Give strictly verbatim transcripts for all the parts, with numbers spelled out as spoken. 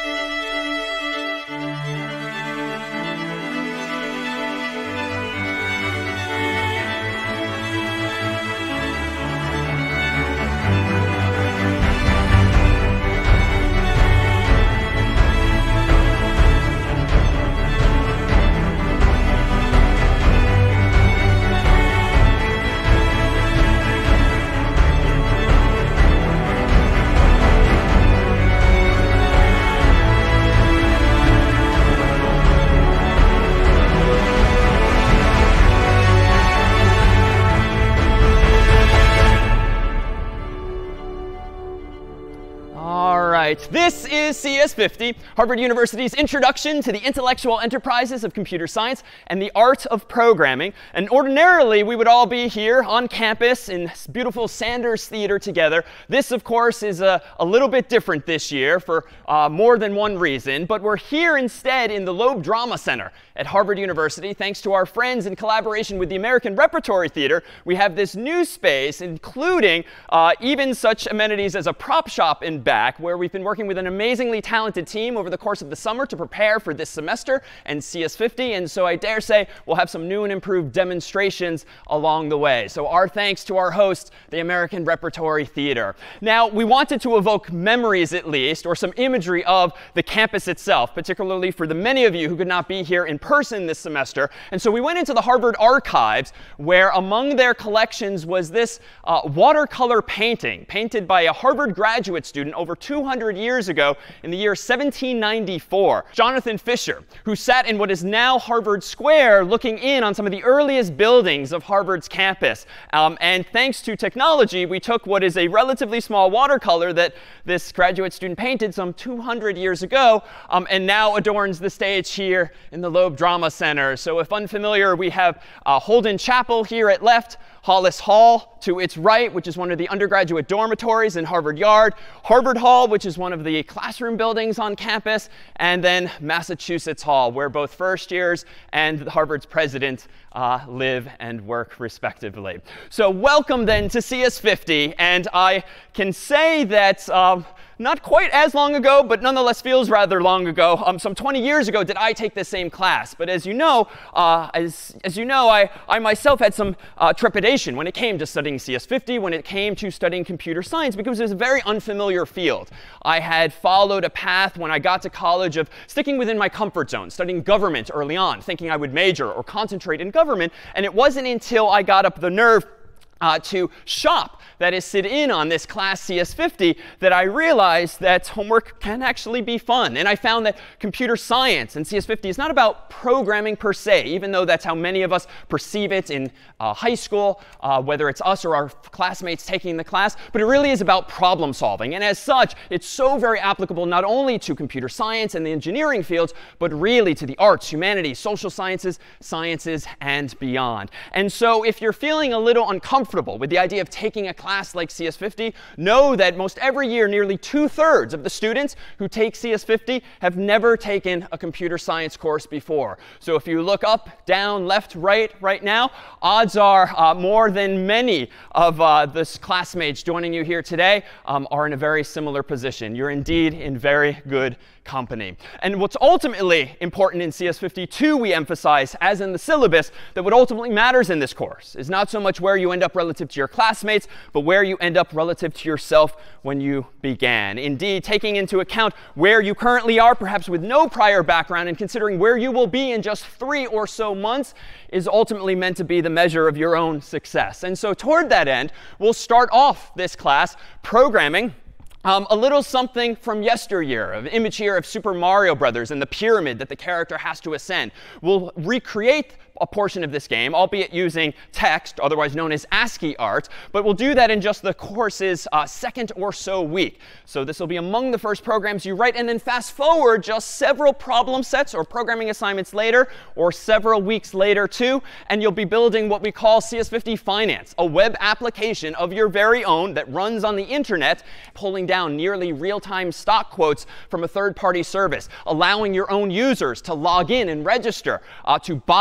This is C S fifty, Harvard University's introduction to the intellectual enterprises of computer science and the art of programming. And ordinarily, we would all be here on campus in beautiful Sanders Theater together. This, of course, is a, a little bit different this year for uh, more than one reason. But we're here instead in the Loeb Drama Center at Harvard University. Thanks to our friends in collaboration with the American Repertory Theater, we have this new space, including uh, even such amenities as a prop shop in back, where we've been working with an amazingly talented team over the course of the summer to prepare for this semester and C S fifty. And so I dare say we'll have some new and improved demonstrations along the way. So our thanks to our host, the American Repertory Theater. Now, we wanted to evoke memories, at least, or some imagery of the campus itself, particularly for the many of you who could not be here in person this semester. And so we went into the Harvard archives, where among their collections was this uh, watercolor painting, painted by a Harvard graduate student over two hundred years ago in the year seventeen ninety-four. Jonathan Fisher, who sat in what is now Harvard Square looking in on some of the earliest buildings of Harvard's campus. Um, and thanks to technology, we took what is a relatively small watercolor that this graduate student painted some two hundred years ago um, and now adorns the stage here in the Loeb Drama Center. So if unfamiliar, we have uh, Holden Chapel here at left, Hollis Hall to its right, which is one of the undergraduate dormitories in Harvard Yard, Harvard Hall, which is one of the classroom buildings on campus, and then Massachusetts Hall, where both first years and Harvard's president uh, live and work respectively. So welcome then to C S fifty. And I can say that um, not quite as long ago, but nonetheless feels rather long ago. Um, some twenty years ago did I take this same class. But as you know, uh, as, as you know, I, I myself had some uh, trepidation when it came to studying C S fifty, when it came to studying computer science, because it was a very unfamiliar field. I had followed a path when I got to college of sticking within my comfort zone, studying government early on, thinking I would major or concentrate in government. And it wasn't until I got up the nerve Uh, to shop, that is, sit in on this class C S fifty, that I realized that homework can actually be fun. And I found that computer science and C S fifty is not about programming per se, even though that's how many of us perceive it in uh, high school, uh, whether it's us or our classmates taking the class. But it really is about problem solving. And as such, it's so very applicable not only to computer science and the engineering fields, but really to the arts, humanities, social sciences, sciences, and beyond. And so if you're feeling a little uncomfortable with the idea of taking a class like C S fifty, know that most every year, nearly two-thirds of the students who take C S fifty have never taken a computer science course before. So if you look up, down, left, right, right now, odds are uh, more than many of uh, the classmates joining you here today um, are in a very similar position. You're indeed in very good company. And what's ultimately important in C S fifty, too, we emphasize, as in the syllabus, that what ultimately matters in this course is not so much where you end up relative to your classmates, but where you end up relative to yourself when you began. Indeed, taking into account where you currently are, perhaps with no prior background, and considering where you will be in just three or so months, is ultimately meant to be the measure of your own success. And so toward that end, we'll start off this class programming Um, a little something from yesteryear, an image here of Super Mario Brothers and the pyramid that the character has to ascend. We'll recreate a portion of this game, albeit using text, otherwise known as ASCII art. But we'll do that in just the course's uh, second or so week. So this will be among the first programs you write. And then fast forward just several problem sets or programming assignments later, or several weeks later too, and you'll be building what we call C S fifty Finance, a web application of your very own that runs on the internet, pulling down nearly real-time stock quotes from a third-party service, allowing your own users to log in and register uh, to buy and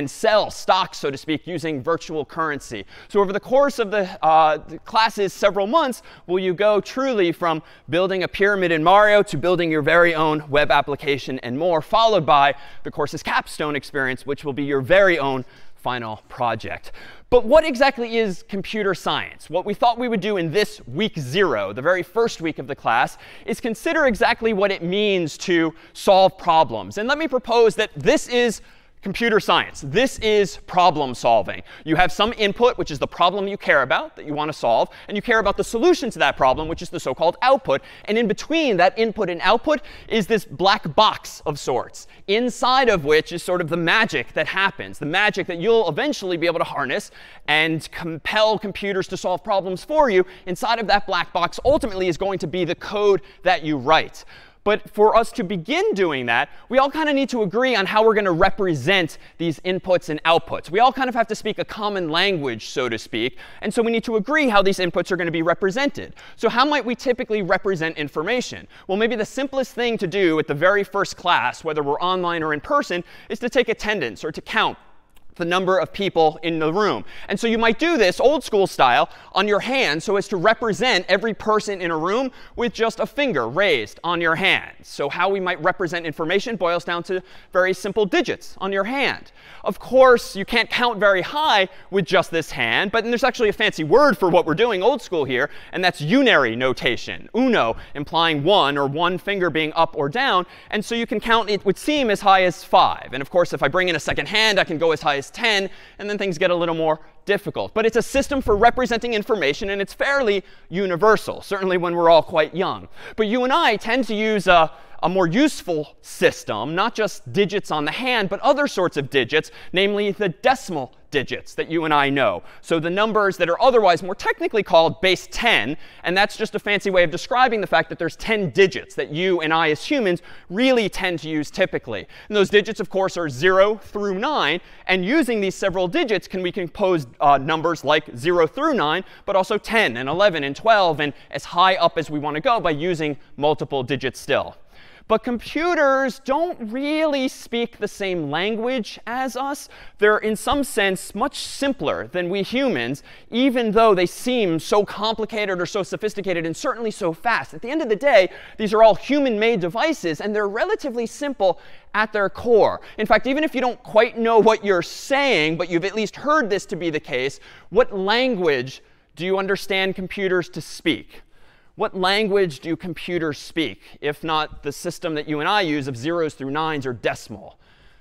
and sell stocks, so to speak, using virtual currency. So over the course of the, uh, the class's several months, will you go truly from building a pyramid in Mario to building your very own web application and more, followed by the course's capstone experience, which will be your very own final project. But what exactly is computer science? What we thought we would do in this week zero, the very first week of the class, is consider exactly what it means to solve problems. And let me propose that this is computer science. This is problem solving. You have some input, which is the problem you care about, that you want to solve, and you care about the solution to that problem, which is the so-called output. And in between that input and output is this black box of sorts, inside of which is sort of the magic that happens, the magic that you'll eventually be able to harness and compel computers to solve problems for you. Inside of that black box ultimately is going to be the code that you write. But for us to begin doing that, we all kind of need to agree on how we're going to represent these inputs and outputs. We all kind of have to speak a common language, so to speak. And so we need to agree how these inputs are going to be represented. So how might we typically represent information? Well, maybe the simplest thing to do at the very first class, whether we're online or in person, is to take attendance or to count the number of people in the room. And so you might do this old school style on your hand so as to represent every person in a room with just a finger raised on your hand. So how we might represent information boils down to very simple digits on your hand. Of course, you can't count very high with just this hand, but there's actually a fancy word for what we're doing old school here, and that's unary notation. Uno implying one, or one finger being up or down. And so you can count, it would seem, as high as five. And of course, if I bring in a second hand, I can go as high as ten, and then things get a little more difficult. But it's a system for representing information, and it's fairly universal, certainly when we're all quite young. But you and I tend to use a, a more useful system, not just digits on the hand, but other sorts of digits, namely the decimal digits that you and I know. So the numbers that are otherwise more technically called base ten, and that's just a fancy way of describing the fact that there's ten digits that you and I as humans really tend to use typically. And those digits, of course, are zero through nine. And using these several digits, can we compose uh, numbers like zero through nine, but also ten and eleven and twelve, and as high up as we want to go by using multiple digits still. But computers don't really speak the same language as us. They're, in some sense, much simpler than we humans, even though they seem so complicated or so sophisticated and certainly so fast. At the end of the day, these are all human-made devices, and they're relatively simple at their core. In fact, even if you don't quite know what you're saying, but you've at least heard this to be the case, what language do you understand computers to speak? What language do computers speak, if not the system that you and I use of zeros through nines or decimal?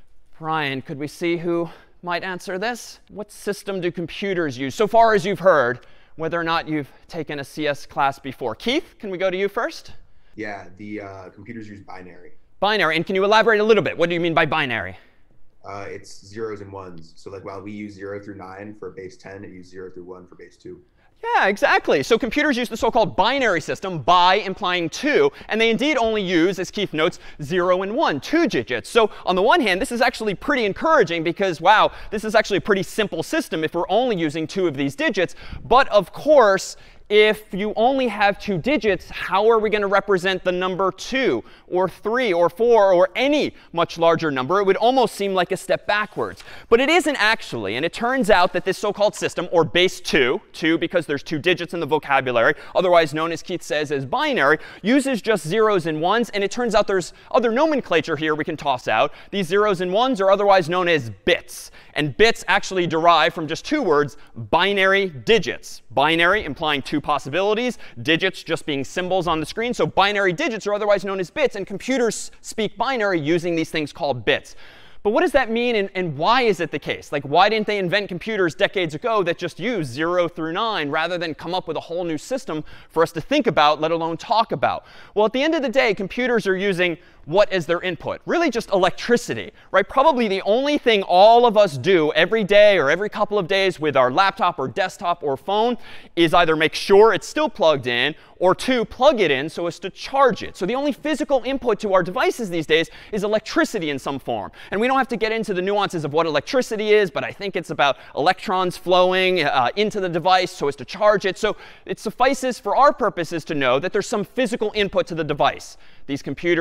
Brian, could we see who might answer this? What system do computers use, so far as you've heard, whether or not you've taken a C S class before? Keith, can we go to you first? Yeah, the uh, computers use binary. Binary. And can you elaborate a little bit? What do you mean by binary? Uh, it's zeros and ones. So like while we use zero through nine for base ten, it uses zero through one for base two. Yeah, exactly. So computers use the so-called binary system, bi implying two, and they indeed only use, as Keith notes, zero and one, two digits. So on the one hand, this is actually pretty encouraging because, wow, this is actually a pretty simple system if we're only using two of these digits. But of course, if you only have two digits, how are we going to represent the number two or three or four or any much larger number? It would almost seem like a step backwards. But it isn't actually. And it turns out that this so-called system, or base two, two because there's two digits in the vocabulary, otherwise known, as Keith says, as binary, uses just zeros and ones. And it turns out there's other nomenclature here we can toss out. These zeros and ones are otherwise known as bits. And bits actually derive from just two words, binary digits. Binary implying two possibilities, digits just being symbols on the screen. So binary digits are otherwise known as bits, and computers speak binary using these things called bits. But what does that mean, and, and why is it the case? Like, why didn't they invent computers decades ago that just use zero through nine rather than come up with a whole new system for us to think about, let alone talk about? Well, at the end of the day, computers are using what is their input? Really just electricity, right? Probably the only thing all of us do every day or every couple of days with our laptop or desktop or phone is either make sure it's still plugged in, or two, plug it in so as to charge it. So the only physical input to our devices these days is electricity in some form. And we don't have to get into the nuances of what electricity is, but I think it's about electrons flowing uh, into the device so as to charge it. So it suffices for our purposes to know that there's some physical input to the device. These computers and phones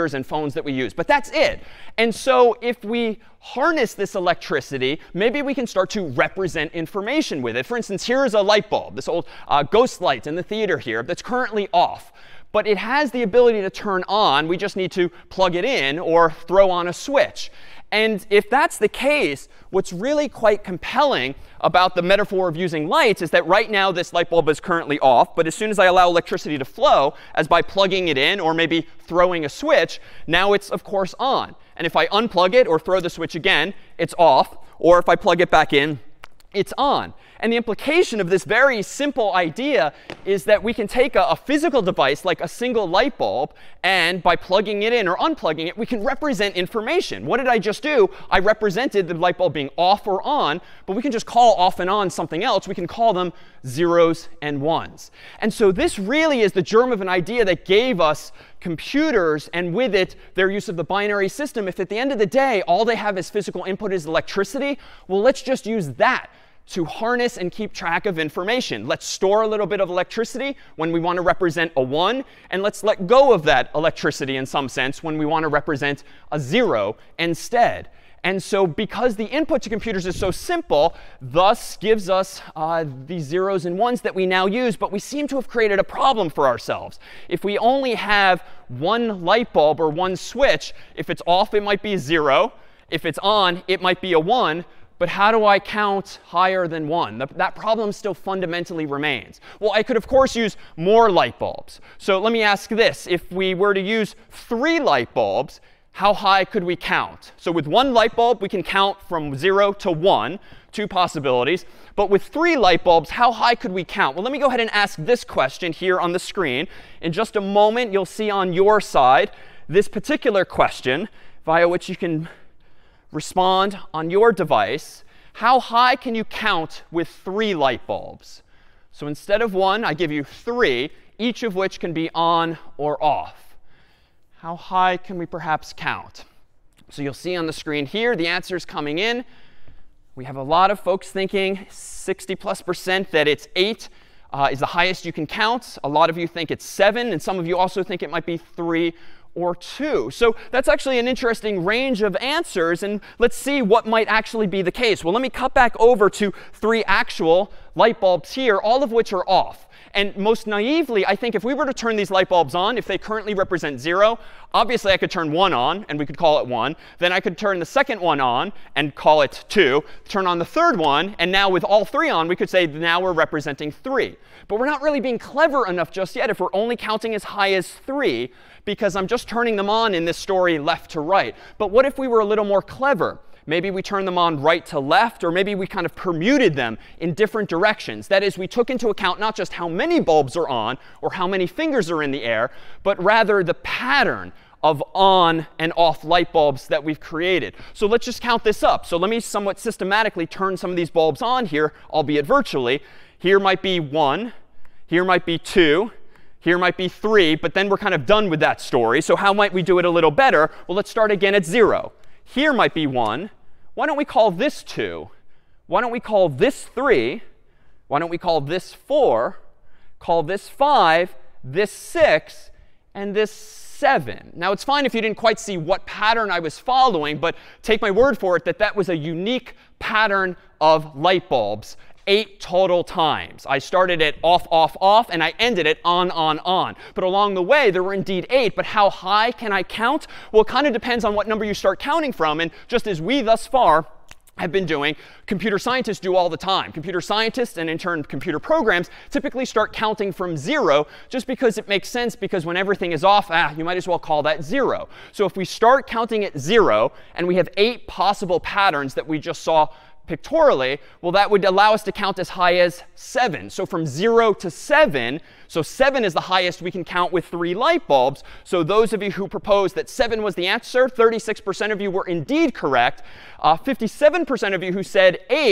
phones that we use. But that's it. And so if we harness this electricity, maybe we can start to represent information with it. For instance, here is a light bulb, this old uh, ghost light in the theater here that's currently off. But it has the ability to turn on. We just need to plug it in or throw on a switch. And if that's the case, what's really quite compelling about the metaphor of using lights is that right now this light bulb is currently off. But as soon as I allow electricity to flow, as by plugging it in or maybe throwing a switch, now it's, of course, on. And if I unplug it or throw the switch again, it's off. Or if I plug it back in, it's on. And the implication of this very simple idea is that we can take a, a physical device like a single light bulb, and by plugging it in or unplugging it, we can represent information. What did I just do? I represented the light bulb being off or on, but we can just call off and on something else. We can call them zeros and ones. And so this really is the germ of an idea that gave us computers, and with it, their use of the binary system. If at the end of the day, all they have as physical input is electricity, well, let's just use that to harness and keep track of information. Let's store a little bit of electricity when we want to represent a one, and let's let go of that electricity in some sense when we want to represent a zero instead. And so because the input to computers is so simple, thus gives us uh, these zeros and ones that we now use, but we seem to have created a problem for ourselves. If we only have one light bulb or one switch, if it's off, it might be a zero. If it's on, it might be a one. But how do I count higher than one? The, that problem still fundamentally remains. Well, I could, of course, use more light bulbs. So let me ask this. If we were to use three light bulbs, how high could we count? So with one light bulb, we can count from zero to one, two possibilities. But with three light bulbs, how high could we count? Well, let me go ahead and ask this question here on the screen. In just a moment, you'll see on your side this particular question via which you can respond on your device. How high can you count with three light bulbs? So instead of one, I give you three, each of which can be on or off. How high can we perhaps count? So you'll see on the screen here the answers coming in. We have a lot of folks thinking sixty plus percent that it's eight uh, is the highest you can count. A lot of you think it's seven, and some of you also think it might be three or two. So that's actually an interesting range of answers. And let's see what might actually be the case. Well, let me cut back over to three actual light bulbs here, all of which are off. And most naively, I think if we were to turn these light bulbs on, if they currently represent zero, obviously I could turn one on, and we could call it one. Then I could turn the second one on and call it two. Turn on the third one, and now with all three on, we could say now we're representing three. But we're not really being clever enough just yet if we're only counting as high as three, because I'm just turning them on in this story left to right. But what if we were a little more clever? Maybe we turned them on right to left, or maybe we kind of permuted them in different directions. That is, we took into account not just how many bulbs are on or how many fingers are in the air, but rather the pattern of on and off light bulbs that we've created. So let's just count this up. So let me somewhat systematically turn some of these bulbs on here, albeit virtually. Here might be one. Here might be two. Here might be three. But then we're kind of done with that story. So how might we do it a little better? Well, let's start again at zero. Here might be one. Why don't we call this two? Why don't we call this three? Why don't we call this four? Call this five, this six, and this seven. Now, it's fine if you didn't quite see what pattern I was following, but take my word for it that that was a unique pattern of light bulbs. Eight total times. I started it off, off, off, and I ended it on, on, on. But along the way, there were indeed eight. But how high can I count? Well, it kind of depends on what number you start counting from. And just as we thus far have been doing, computer scientists do all the time. Computer scientists, and in turn computer programs, typically start counting from zero just because it makes sense, because when everything is off, ah, you might as well call that zero. So if we start counting at zero, and we have eight possible patterns that we just saw pictorially, well, that would allow us to count as high as seven. So from zero to seven, so seven is the highest we can count with three light bulbs. So those of you who proposed that seven was the answer, thirty-six percent of you were indeed correct. Uh, fifty-seven percent of you who said eight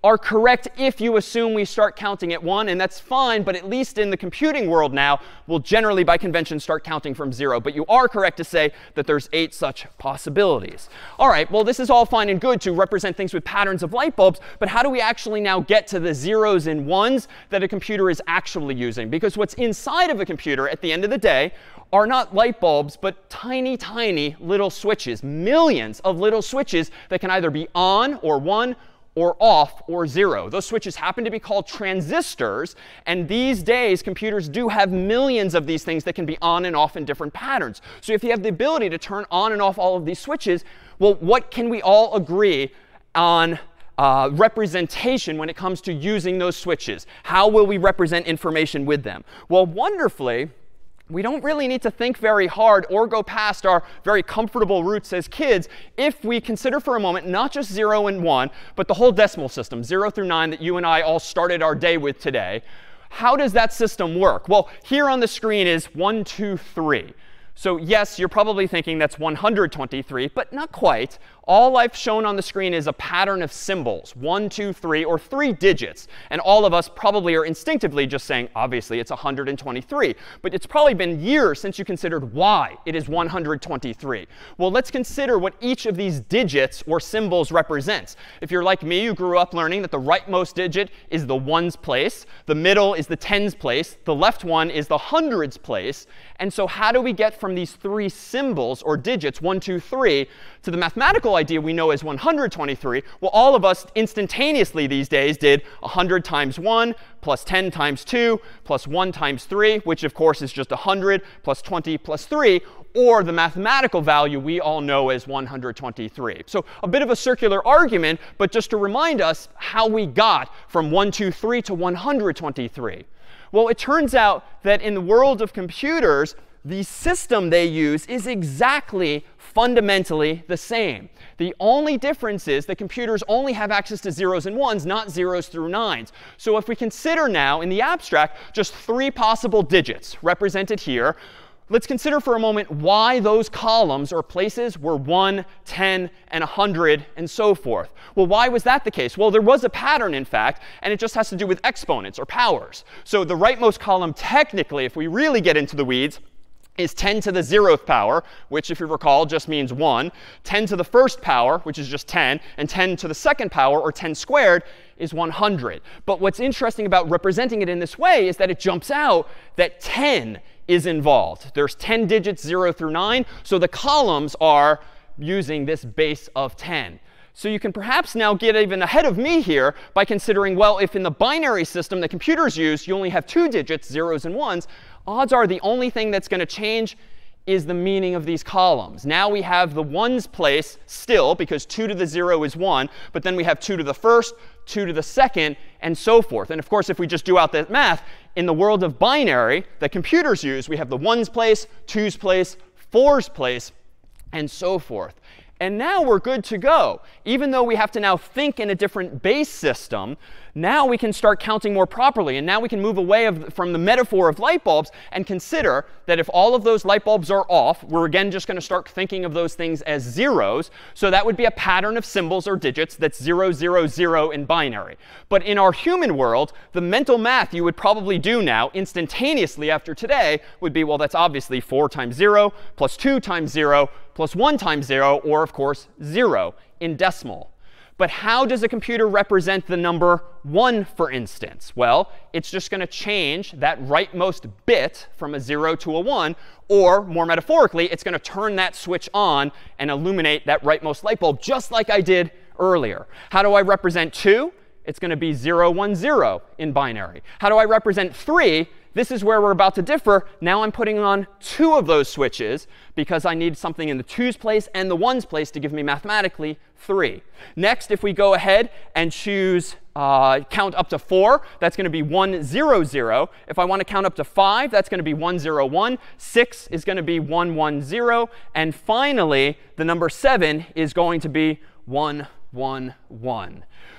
are correct if you assume we start counting at one, and that's fine, but at least in the computing world now, we'll generally, by convention, start counting from zero. But you are correct to say that there's eight such possibilities. All right, well, this is all fine and good to represent things with patterns of light bulbs, but how do we actually now get to the zeros and ones that a computer is actually using? Because what's inside of a computer at the end of the day are not light bulbs, but tiny, tiny little switches, millions of little switches that can either be on or one or off or zero. Those switches happen to be called transistors. And these days, computers do have millions of these things that can be on and off in different patterns. So if you have the ability to turn on and off all of these switches, well, what can we all agree on uh, representation when it comes to using those switches? How will we represent information with them? Well, wonderfully, we don't really need to think very hard or go past our very comfortable roots as kids if we consider for a moment not just zero and one, but the whole decimal system, zero through nine, that you and I all started our day with today. How does that system work? Well, here on the screen is one, two, three. So yes, you're probably thinking that's one hundred twenty-three, but not quite. All I've shown on the screen is a pattern of symbols, one, two, three, or three digits. And all of us probably are instinctively just saying, obviously, it's one hundred twenty-three. But it's probably been years since you considered why it is one hundred twenty-three. Well, let's consider what each of these digits or symbols represents. If you're like me, you grew up learning that the rightmost digit is the ones place, the middle is the tens place, the left one is the hundreds place. And so how do we get from these three symbols or digits, one, two, three, to the mathematical idea we know as one hundred twenty-three? Well, all of us instantaneously these days did one hundred times one plus ten times two plus one times three, which of course is just one hundred plus twenty plus three, or the mathematical value we all know as one hundred twenty-three. So a bit of a circular argument, but just to remind us how we got from one, two, three to one hundred twenty-three. Well, it turns out that in the world of computers, the system they use is exactly fundamentally the same. The only difference is that computers only have access to zeros and ones, not zeros through nines. So if we consider now, in the abstract, just three possible digits represented here, let's consider for a moment why those columns or places were one, ten, and one hundred, and so forth. Well, why was that the case? Well, there was a pattern, in fact, and it just has to do with exponents or powers. So the rightmost column, technically, if we really get into the weeds, is ten to the zeroth power, which, if you recall, just means one. ten to the first power, which is just ten. And ten to the second power, or ten squared, is one hundred. But what's interesting about representing it in this way is that it jumps out that ten is involved. There's ten digits, zero through nine. So the columns are using this base of ten. So you can perhaps now get even ahead of me here by considering, well, if in the binary system that computers use, you only have two digits, zeros and ones, odds are the only thing that's going to change is the meaning of these columns. Now we have the ones place still, because two to the zero is one. But then we have two to the first, two to the second, and so forth. And of course, if we just do out that math, in the world of binary that computers use, we have the ones place, twos place, fours place, and so forth. And now we're good to go. Even though we have to now think in a different base system, now we can start counting more properly. And now we can move away of, from the metaphor of light bulbs and consider that if all of those light bulbs are off, we're again just going to start thinking of those things as zeros. So that would be a pattern of symbols or digits that's zero, zero, zero in binary. But in our human world, the mental math you would probably do now instantaneously after today would be, well, that's obviously four times zero plus two times zero plus one times zero, or of course, zero in decimal. But how does a computer represent the number one, for instance? Well, it's just going to change that rightmost bit from a zero to a one. Or more metaphorically, it's going to turn that switch on and illuminate that rightmost light bulb, just like I did earlier. How do I represent two? It's going to be zero, one, zero in binary. How do I represent three? This is where we're about to differ. Now I'm putting on two of those switches because I need something in the twos place and the ones place to give me mathematically three. Next, if we go ahead and choose uh, count up to four, that's going to be one, zero, zero. If I want to count up to five, that's going to be one, zero, one. Six is going to be one, one, zero. And finally, the number seven is going to be one, one, one.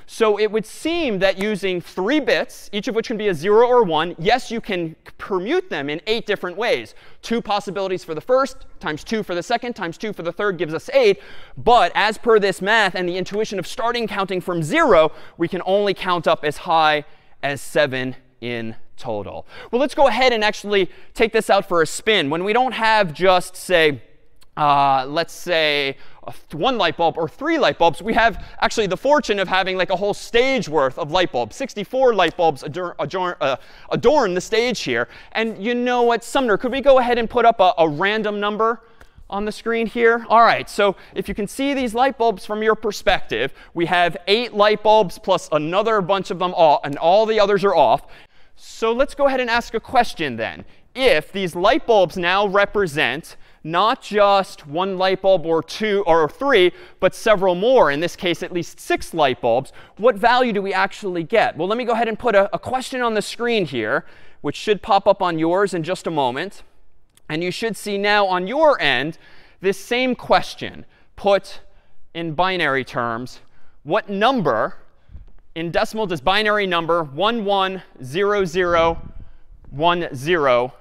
So it would seem that using three bits, each of which can be a zero or one, yes, you can permute them in eight different ways. Two possibilities for the first, times two for the second, times two for the third gives us eight. But as per this math and the intuition of starting counting from zero, we can only count up as high as seven in total. Well, let's go ahead and actually take this out for a spin. When we don't have just, say, uh, let's say, one light bulb or three light bulbs, we have actually the fortune of having like a whole stage worth of light bulbs. sixty-four light bulbs adorn, adorn, uh, adorn the stage here. And you know what, Sumner, could we go ahead and put up a, a random number on the screen here? All right, so if you can see these light bulbs from your perspective, we have eight light bulbs plus another bunch of them off, and all the others are off. So let's go ahead and ask a question then. If these light bulbs now represent not just one light bulb or two or three, but several more, in this case, at least six light bulbs, what value do we actually get? Well, let me go ahead and put a, a question on the screen here, which should pop up on yours in just a moment. And you should see now on your end this same question put in binary terms. What number in decimal does binary number one one zero zero one zero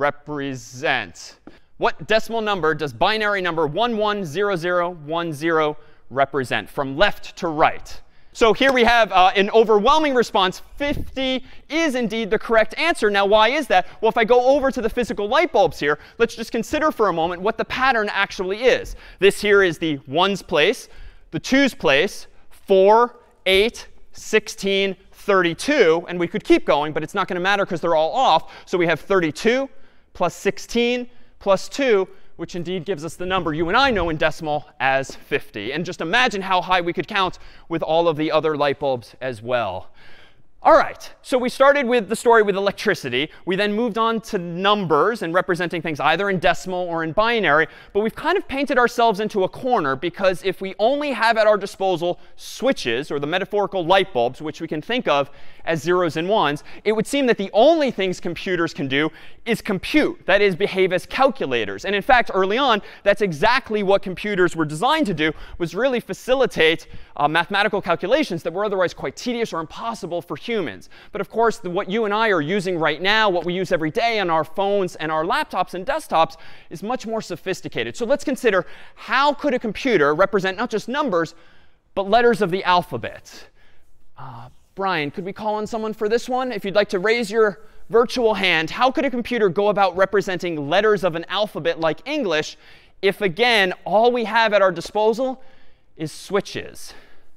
represent? What decimal number does binary number one one zero zero one zero represent, from left to right? So here we have uh, an overwhelming response. fifty is indeed the correct answer. Now, why is that? Well, if I go over to the physical light bulbs here, let's just consider for a moment what the pattern actually is. This here is the ones place, the twos place, four, eight, sixteen, thirty-two. And we could keep going, but it's not going to matter because they're all off. So we have thirty-two plus sixteen plus two, which indeed gives us the number you and I know in decimal as fifty. And just imagine how high we could count with all of the other light bulbs as well. All right, so we started with the story with electricity. We then moved on to numbers and representing things either in decimal or in binary. But we've kind of painted ourselves into a corner, because if we only have at our disposal switches, or the metaphorical light bulbs, which we can think of as zeros and ones, it would seem that the only things computers can do is compute. That is, behave as calculators. And in fact, early on, that's exactly what computers were designed to do, was really facilitate uh, mathematical calculations that were otherwise quite tedious or impossible for humans. But of course, the, what you and I are using right now, what we use every day on our phones and our laptops and desktops, is much more sophisticated. So let's consider, how could a computer represent not just numbers, but letters of the alphabet? Uh, Brian, could we call on someone for this one? If you'd like to raise your virtual hand, how could a computer go about representing letters of an alphabet like English if, again, all we have at our disposal is switches?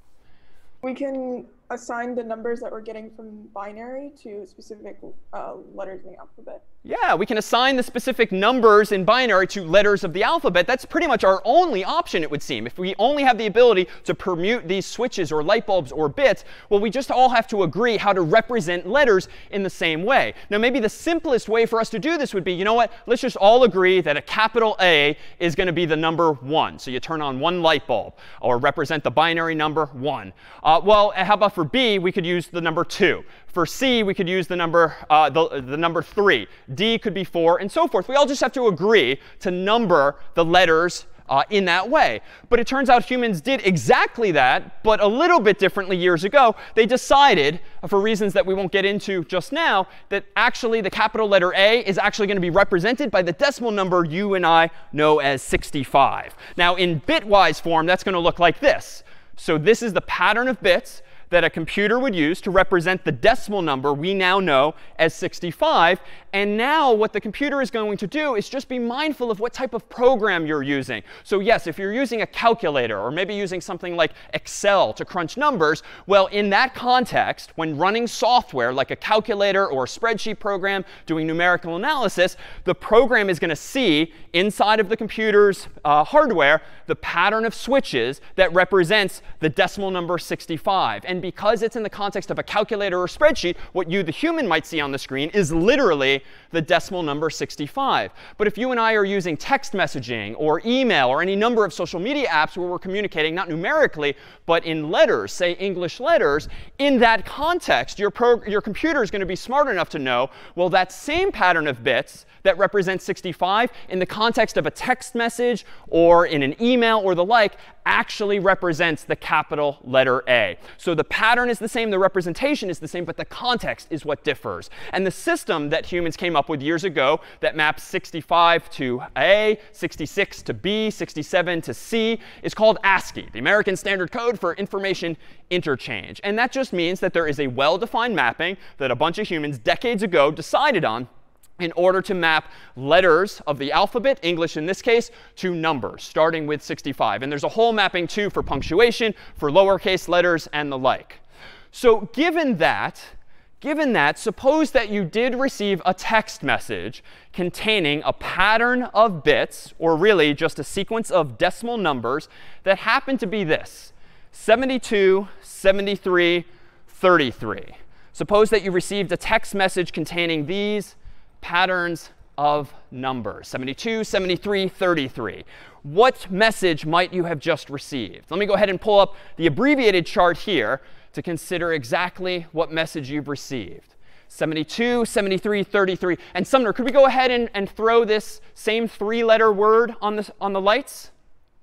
We can assign the numbers that we're getting from binary to specific uh, letters in the alphabet. Yeah, we can assign the specific numbers in binary to letters of the alphabet. That's pretty much our only option, it would seem. If we only have the ability to permute these switches or light bulbs or bits, well, we just all have to agree how to represent letters in the same way. Now, maybe the simplest way for us to do this would be, you know what, let's just all agree that a capital A is going to be the number one. So you turn on one light bulb, or represent the binary number one. Uh, well, how about for B, we could use the number two. For C, we could use the number, uh, the, the number three. D could be four, and so forth. We all just have to agree to number the letters uh, in that way. But it turns out humans did exactly that, but a little bit differently years ago. They decided, for reasons that we won't get into just now, that actually the capital letter A is actually going to be represented by the decimal number you and I know as sixty-five. Now, in bitwise form, that's going to look like this. So this is the pattern of bits that a computer would use to represent the decimal number we now know as sixty-five. And now what the computer is going to do is just be mindful of what type of program you're using. So yes, if you're using a calculator, or maybe using something like Excel to crunch numbers, well, in that context, when running software like a calculator or a spreadsheet program doing numerical analysis, the program is going to see inside of the computer's uh, hardware the pattern of switches that represents the decimal number sixty-five. And because it's in the context of a calculator or spreadsheet, what you, the human, might see on the screen is literally the decimal number sixty-five. But if you and I are using text messaging or email or any number of social media apps where we're communicating not numerically, but in letters, say English letters, in that context, your, pro your computer is going to be smart enough to know, well, that same pattern of bits that represents sixty-five in the context of a text message or in an email or the like actually represents the capital letter A. So the pattern is the same, the representation is the same, but the context is what differs. And the system that humans came up with years ago that maps sixty-five to A, sixty-six to B, sixty-seven to C is called ASCII, the American Standard Code for Information Interchange. And that just means that there is a well-defined mapping that a bunch of humans decades ago decided on in order to map letters of the alphabet, English in this case, to numbers, starting with sixty-five. And there's a whole mapping, too, for punctuation, for lowercase letters, and the like. So given that, given that, suppose that you did receive a text message containing a pattern of bits, or really just a sequence of decimal numbers that happen to be this, seventy-two, seventy-three, thirty-three. Suppose that you received a text message containing these patterns of numbers, seventy-two, seventy-three, thirty-three. What message might you have just received? Let me go ahead and pull up the abbreviated chart here to consider exactly what message you've received. seventy-two, seventy-three, thirty-three. And Sumner, could we go ahead and, and throw this same three-letter word on the, on the lights?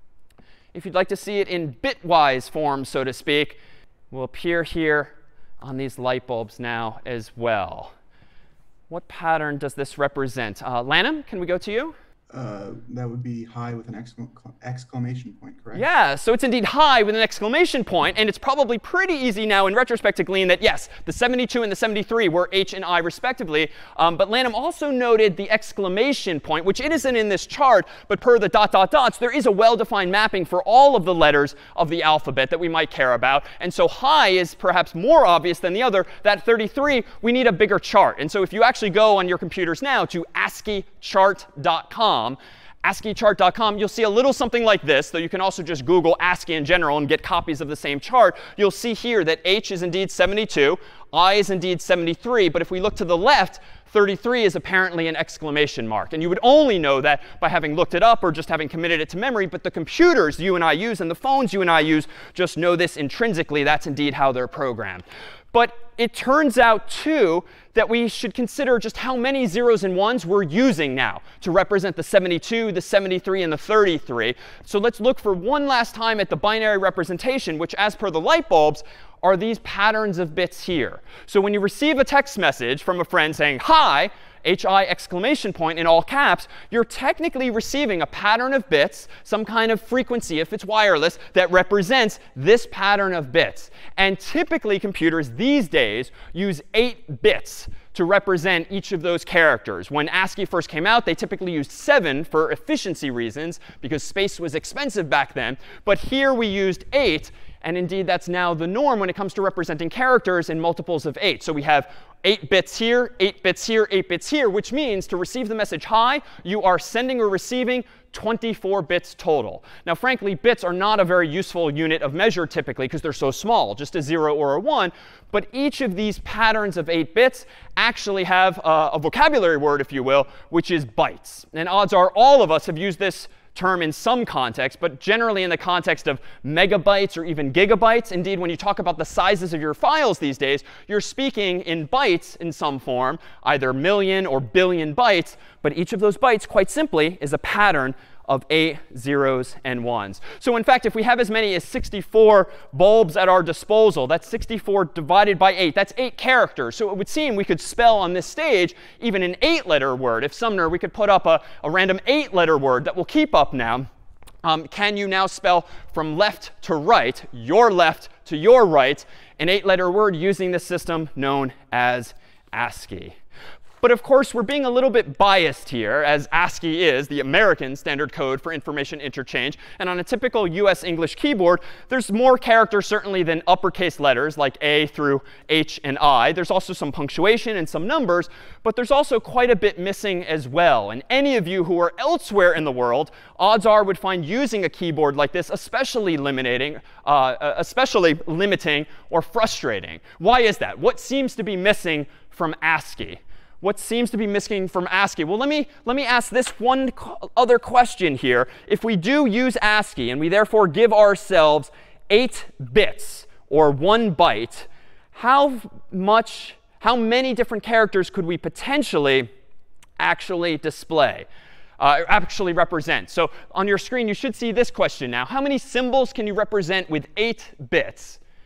If you'd like to see it in bitwise form, so to speak, will appear here on these light bulbs now as well. What pattern does this represent? Uh, Lanham, can we go to you? Uh, that would be high with an exclam exclamation point, correct? Yeah, so it's indeed high with an exclamation point, and it's probably pretty easy now in retrospect to glean that, yes, the seventy-two and the seventy-three were H and I respectively. Um, but Lanham also noted the exclamation point, which it isn't in this chart, but per the dot, dot, dots, there is a well-defined mapping for all of the letters of the alphabet that we might care about. And so high is perhaps more obvious than the other. That thirty-three, we need a bigger chart. And so if you actually go on your computers now to ASCII chart dot com, ASCII chart dot com, you'll see a little something like this, though you can also just Google ASCII in general and get copies of the same chart. You'll see here that H is indeed seventy-two, I is indeed seventy-three, but if we look to the left, thirty-three is apparently an exclamation mark. And you would only know that by having looked it up or just having committed it to memory, but the computers you and I use and the phones you and I use just know this intrinsically. That's indeed how they're programmed. But it turns out, too, that we should consider just how many zeros and ones we're using now to represent the seventy-two, the seventy-three, and the thirty-three. So let's look for one last time at the binary representation, which, as per the light bulbs, are these patterns of bits here. So when you receive a text message from a friend saying, hi, H I exclamation point in all caps, you're technically receiving a pattern of bits, some kind of frequency if it's wireless, that represents this pattern of bits. And typically computers these days use eight bits to represent each of those characters. When ASCII first came out, they typically used seven for efficiency reasons because space was expensive back then. But here we used eight. And indeed, that's now the norm when it comes to representing characters in multiples of eight. So we have eight bits here, eight bits here, eight bits here, which means to receive the message hi, you are sending or receiving twenty-four bits total. Now, frankly, bits are not a very useful unit of measure typically because they're so small, just a zero or a one. But each of these patterns of eight bits actually have uh, a vocabulary word, if you will, which is bytes. And odds are all of us have used this term in some context, but generally in the context of megabytes or even gigabytes. Indeed, when you talk about the sizes of your files these days, you're speaking in bytes in some form, either million or billion bytes. But each of those bytes, quite simply, is a pattern of eight zeros and ones. So in fact, if we have as many as sixty-four bulbs at our disposal, that's sixty-four divided by eight. That's eight characters. So it would seem we could spell on this stage even an eight-letter word. If Sumner, we could put up a, a random eight-letter word that we'll keep up now. Um, can you now spell from left to right, your left to your right, an eight-letter word using the system known as ASCII? But of course, we're being a little bit biased here, as ASCII is the American Standard Code for Information Interchange. And on a typical U S English keyboard, there's more characters certainly than uppercase letters like A through H and I. There's also some punctuation and some numbers, but there's also quite a bit missing as well. And any of you who are elsewhere in the world, odds are would find using a keyboard like this especially limiting, uh, especially limiting or frustrating. Why is that? What seems to be missing from ASCII? What seems to be missing from ASCII? Well, let me, let me ask this one other question here. If we do use ASCII and we therefore give ourselves eight bits or one byte, how much, how many different characters could we potentially actually display, uh, actually represent? So on your screen, you should see this question now. How many symbols can you represent with eight bits?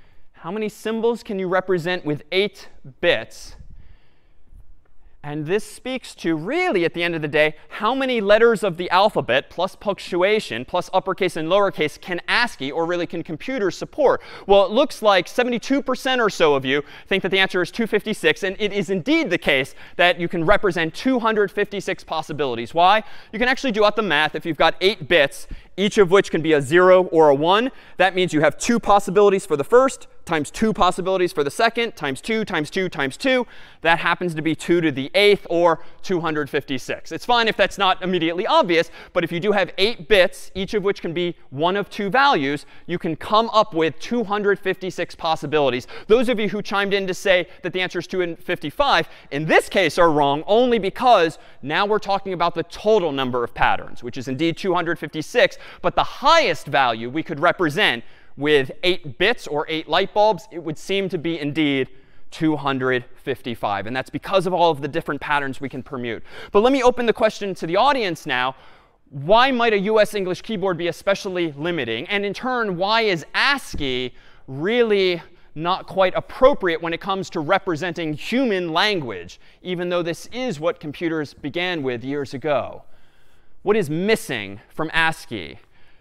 How many symbols can you represent with eight bits? And this speaks to, really, at the end of the day, how many letters of the alphabet, plus punctuation, plus uppercase and lowercase, can ASCII, or really can computers, support? Well, it looks like seventy-two percent or so of you think that the answer is two hundred fifty-six. And it is indeed the case that you can represent two hundred fifty-six possibilities. Why? You can actually do out the math. If you've got eight bits, each of which can be a zero or a one, that means you have two possibilities for the first, times two possibilities for the second, times two, times two, times two. That happens to be two to the eighth, or two hundred fifty-six. It's fine if that's not immediately obvious, but if you do have eight bits, each of which can be one of two values, you can come up with two hundred fifty-six possibilities. Those of you who chimed in to say that the answer is two hundred fifty-five, in this case are wrong, only because now we're talking about the total number of patterns, which is indeed two hundred fifty-six. But the highest value we could represent with eight bits or eight light bulbs, it would seem to be indeed two hundred fifty-five. And that's because of all of the different patterns we can permute. But let me open the question to the audience now. Why might a U S English keyboard be especially limiting? And in turn, why is ASCII really not quite appropriate when it comes to representing human language, even though this is what computers began with years ago? What is missing from ASCII?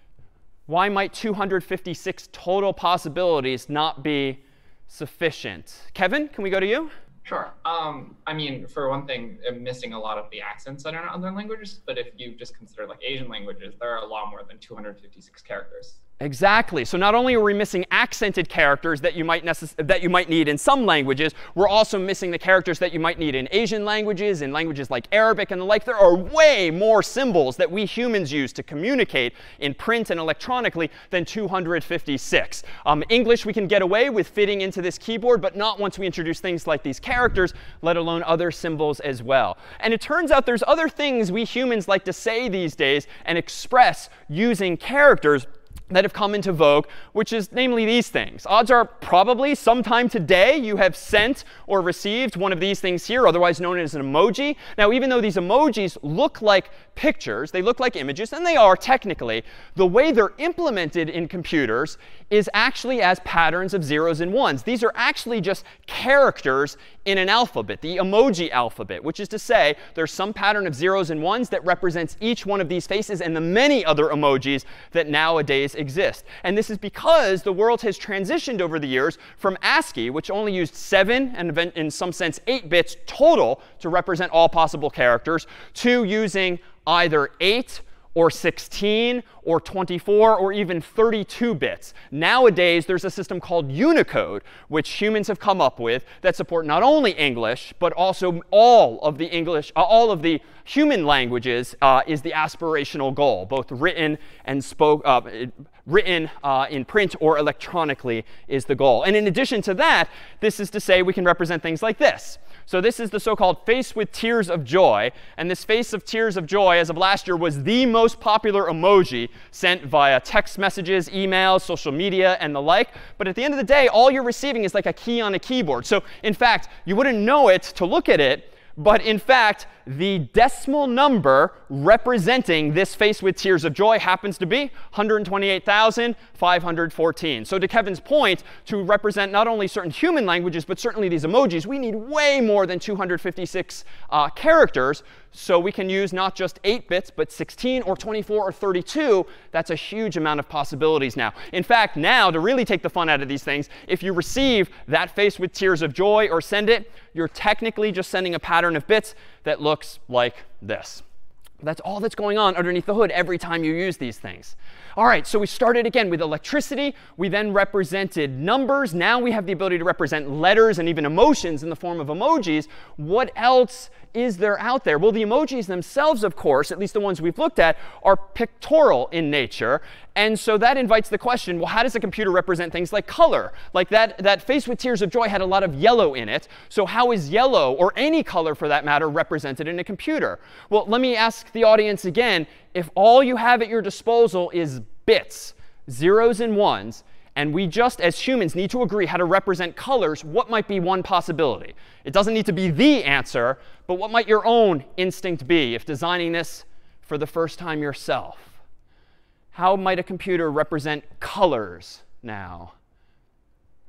Why might two hundred fifty-six total possibilities not be sufficient? Kevin, can we go to you? Sure. Um, I mean, for one thing, I'm missing a lot of the accents that are in other languages. But if you just consider like Asian languages, there are a lot more than two hundred fifty-six characters. Exactly. So not only are we missing accented characters that you might necess- that you might need in some languages, we're also missing the characters that you might need in Asian languages, in languages like Arabic and the like. There are way more symbols that we humans use to communicate in print and electronically than two hundred fifty-six. Um, English we can get away with fitting into this keyboard, but not once we introduce things like these characters, let alone other symbols as well. And it turns out there's other things we humans like to say these days and express using characters that have come into vogue, which is namely these things. Odds are probably sometime today you have sent or received one of these things here, otherwise known as an emoji. Now, even though these emojis look like pictures, they look like images, and they are technically, the way they're implemented in computers is actually as patterns of zeros and ones. These are actually just characters in an alphabet, the emoji alphabet, which is to say there's some pattern of zeros and ones that represents each one of these faces and the many other emojis that nowadays exist. And this is because the world has transitioned over the years from ASCII, which only used seven and in some sense eight bits total to represent all possible characters, to using either eight or sixteen or twenty-four or even thirty-two bits. Nowadays, there's a system called Unicode, which humans have come up with that support not only English, but also all of the English, uh, all of the human languages uh, is the aspirational goal, both written and spoke, uh, written uh, in print or electronically is the goal. And in addition to that, this is to say we can represent things like this. So this is the so-called face with tears of joy. And this face of tears of joy, as of last year, was the most popular emoji sent via text messages, emails, social media, and the like. But at the end of the day, all you're receiving is like a key on a keyboard. So in fact, you wouldn't know it to look at it. But in fact, the decimal number representing this face with tears of joy happens to be one hundred twenty-eight thousand five hundred fourteen. So to Kevin's point, to represent not only certain human languages, but certainly these emojis, we need way more than two hundred fifty-six uh, characters. So we can use not just eight bits, but sixteen or twenty-four or thirty-two. That's a huge amount of possibilities now. In fact, now, to really take the fun out of these things, if you receive that face with tears of joy or send it, you're technically just sending a pattern of bits that looks like this. That's all that's going on underneath the hood every time you use these things. All right, so we started again with electricity. We then represented numbers. Now we have the ability to represent letters and even emotions in the form of emojis. What else is there out there? Well, the emojis themselves, of course, at least the ones we've looked at, are pictorial in nature. And so that invites the question, well, how does a computer represent things like color? Like that, that face with tears of joy had a lot of yellow in it. So how is yellow, or any color for that matter, represented in a computer? Well, let me ask the audience again. If all you have at your disposal is bits, zeros and ones, and we just, as humans, need to agree how to represent colors, what might be one possibility? It doesn't need to be the answer, but what might your own instinct be if designing this for the first time yourself? How might a computer represent colors now?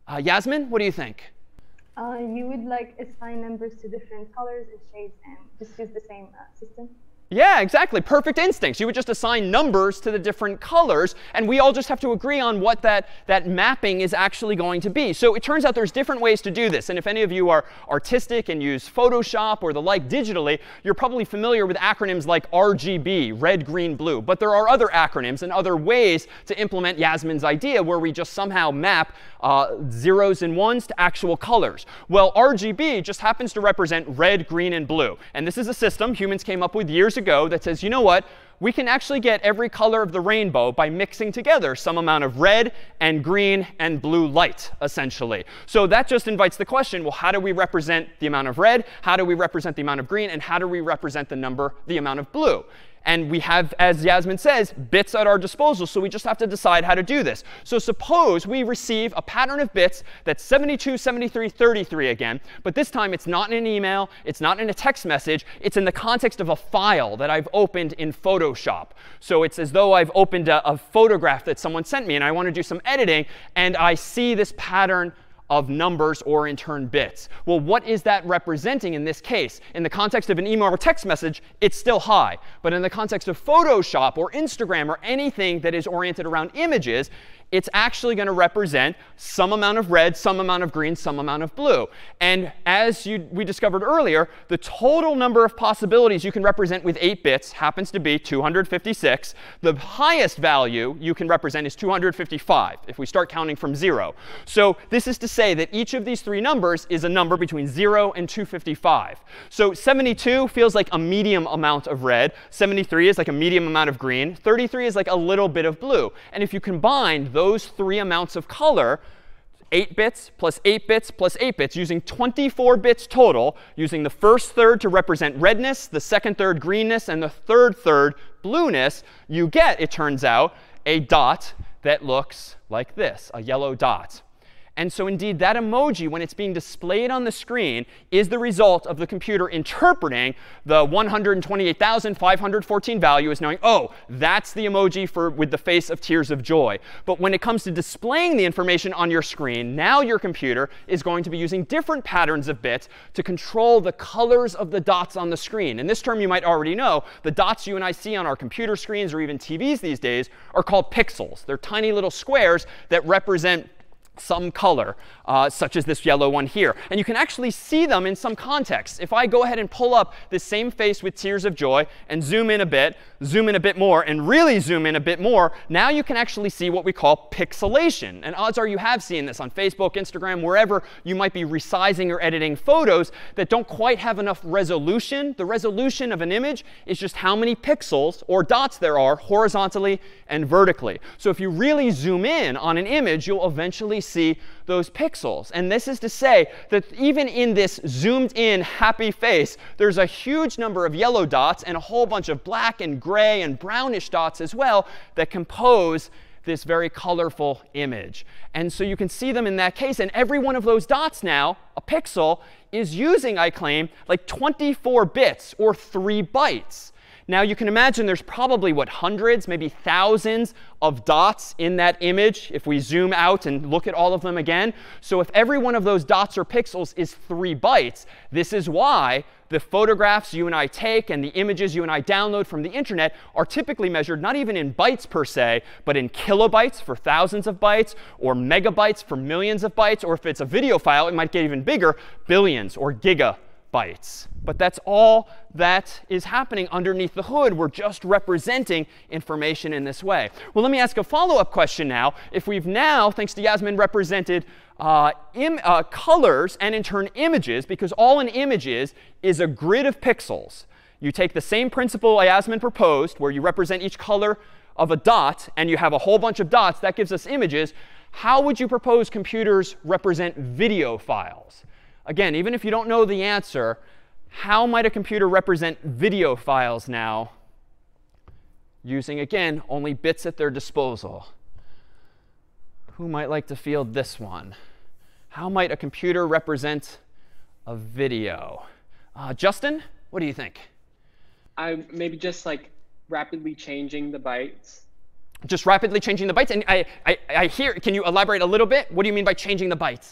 Uh, Yasmin, what do you think? Uh, you would like assign numbers to different colors and shades and just use the same uh, system? Yeah, exactly. Perfect instincts. You would just assign numbers to the different colors, and we all just have to agree on what that, that mapping is actually going to be. So it turns out there's different ways to do this. And if any of you are artistic and use Photoshop or the like digitally, you're probably familiar with acronyms like R G B, red, green, blue. But there are other acronyms and other ways to implement Yasmin's idea where we just somehow map uh, zeros and ones to actual colors. Well, R G B just happens to represent red, green, and blue. And this is a system humans came up with years ago that says, you know what? We can actually get every color of the rainbow by mixing together some amount of red and green and blue light, essentially. So that just invites the question, well, how do we represent the amount of red? How do we represent the amount of green? And how do we represent the number, the amount of blue? And we have, as Yasmin says, bits at our disposal. So we just have to decide how to do this. So suppose we receive a pattern of bits that's seventy-two, seventy-three, thirty-three again. But this time, it's not in an email. It's not in a text message. It's in the context of a file that I've opened in Photoshop. So it's as though I've opened a, a photograph that someone sent me. And I want to do some editing. And I see this pattern of numbers or in turn bits. Well, what is that representing in this case? In the context of an email or text message, it's still high. But in the context of Photoshop or Instagram or anything that is oriented around images, it's actually going to represent some amount of red, some amount of green, some amount of blue. And as you, we discovered earlier, the total number of possibilities you can represent with eight bits happens to be two hundred fifty-six. The highest value you can represent is two hundred fifty-five if we start counting from zero. So this is to say that each of these three numbers is a number between zero and two hundred fifty-five. So seventy-two feels like a medium amount of red. seventy-three is like a medium amount of green. thirty-three is like a little bit of blue. And if you combine those three amounts of color, eight bits plus eight bits plus eight bits, using twenty-four bits total, using the first third to represent redness, the second third greenness, and the third third blueness, you get, it turns out, a dot that looks like this, a yellow dot. And so indeed, that emoji, when it's being displayed on the screen, is the result of the computer interpreting the one hundred twenty-eight thousand five hundred fourteen value as knowing, oh, that's the emoji for with the face of tears of joy. But when it comes to displaying the information on your screen, now your computer is going to be using different patterns of bits to control the colors of the dots on the screen. And this term you might already know. The dots you and I see on our computer screens or even T Vs these days are called pixels. They're tiny little squares that represent some color, uh, such as this yellow one here. And you can actually see them in some contexts. If I go ahead and pull up this same face with tears of joy and zoom in a bit, zoom in a bit more, and really zoom in a bit more, now you can actually see what we call pixelation. And odds are you have seen this on Facebook, Instagram, wherever you might be resizing or editing photos that don't quite have enough resolution. The resolution of an image is just how many pixels or dots there are horizontally and vertically. So if you really zoom in on an image, you'll eventually see those pixels. And this is to say that even in this zoomed in happy face, there's a huge number of yellow dots and a whole bunch of black and gray and brownish dots as well that compose this very colorful image. And so you can see them in that case. And every one of those dots now, a pixel, is using, I claim, like twenty-four bits or three bytes. Now, you can imagine there's probably, what, hundreds, maybe thousands of dots in that image if we zoom out and look at all of them again. So if every one of those dots or pixels is three bytes, this is why the photographs you and I take and the images you and I download from the internet are typically measured not even in bytes per se, but in kilobytes for thousands of bytes, or megabytes for millions of bytes, or if it's a video file, it might get even bigger, billions or gigabytes. But that's all that is happening underneath the hood. We're just representing information in this way. Well, let me ask a follow-up question now. If we've now, thanks to Yasmin, represented uh, im uh, colors and in turn images, because all an image is is a grid of pixels. You take the same principle Yasmin proposed, where you represent each color of a dot, and you have a whole bunch of dots. That gives us images. How would you propose computers represent video files? Again, even if you don't know the answer, how might a computer represent video files now using, again, only bits at their disposal? Who might like to field this one? How might a computer represent a video? Uh, Justin, what do you think? I maybe just like rapidly changing the bytes. Just rapidly changing the bytes. And I, I, I hear, can you elaborate a little bit? What do you mean by changing the bytes?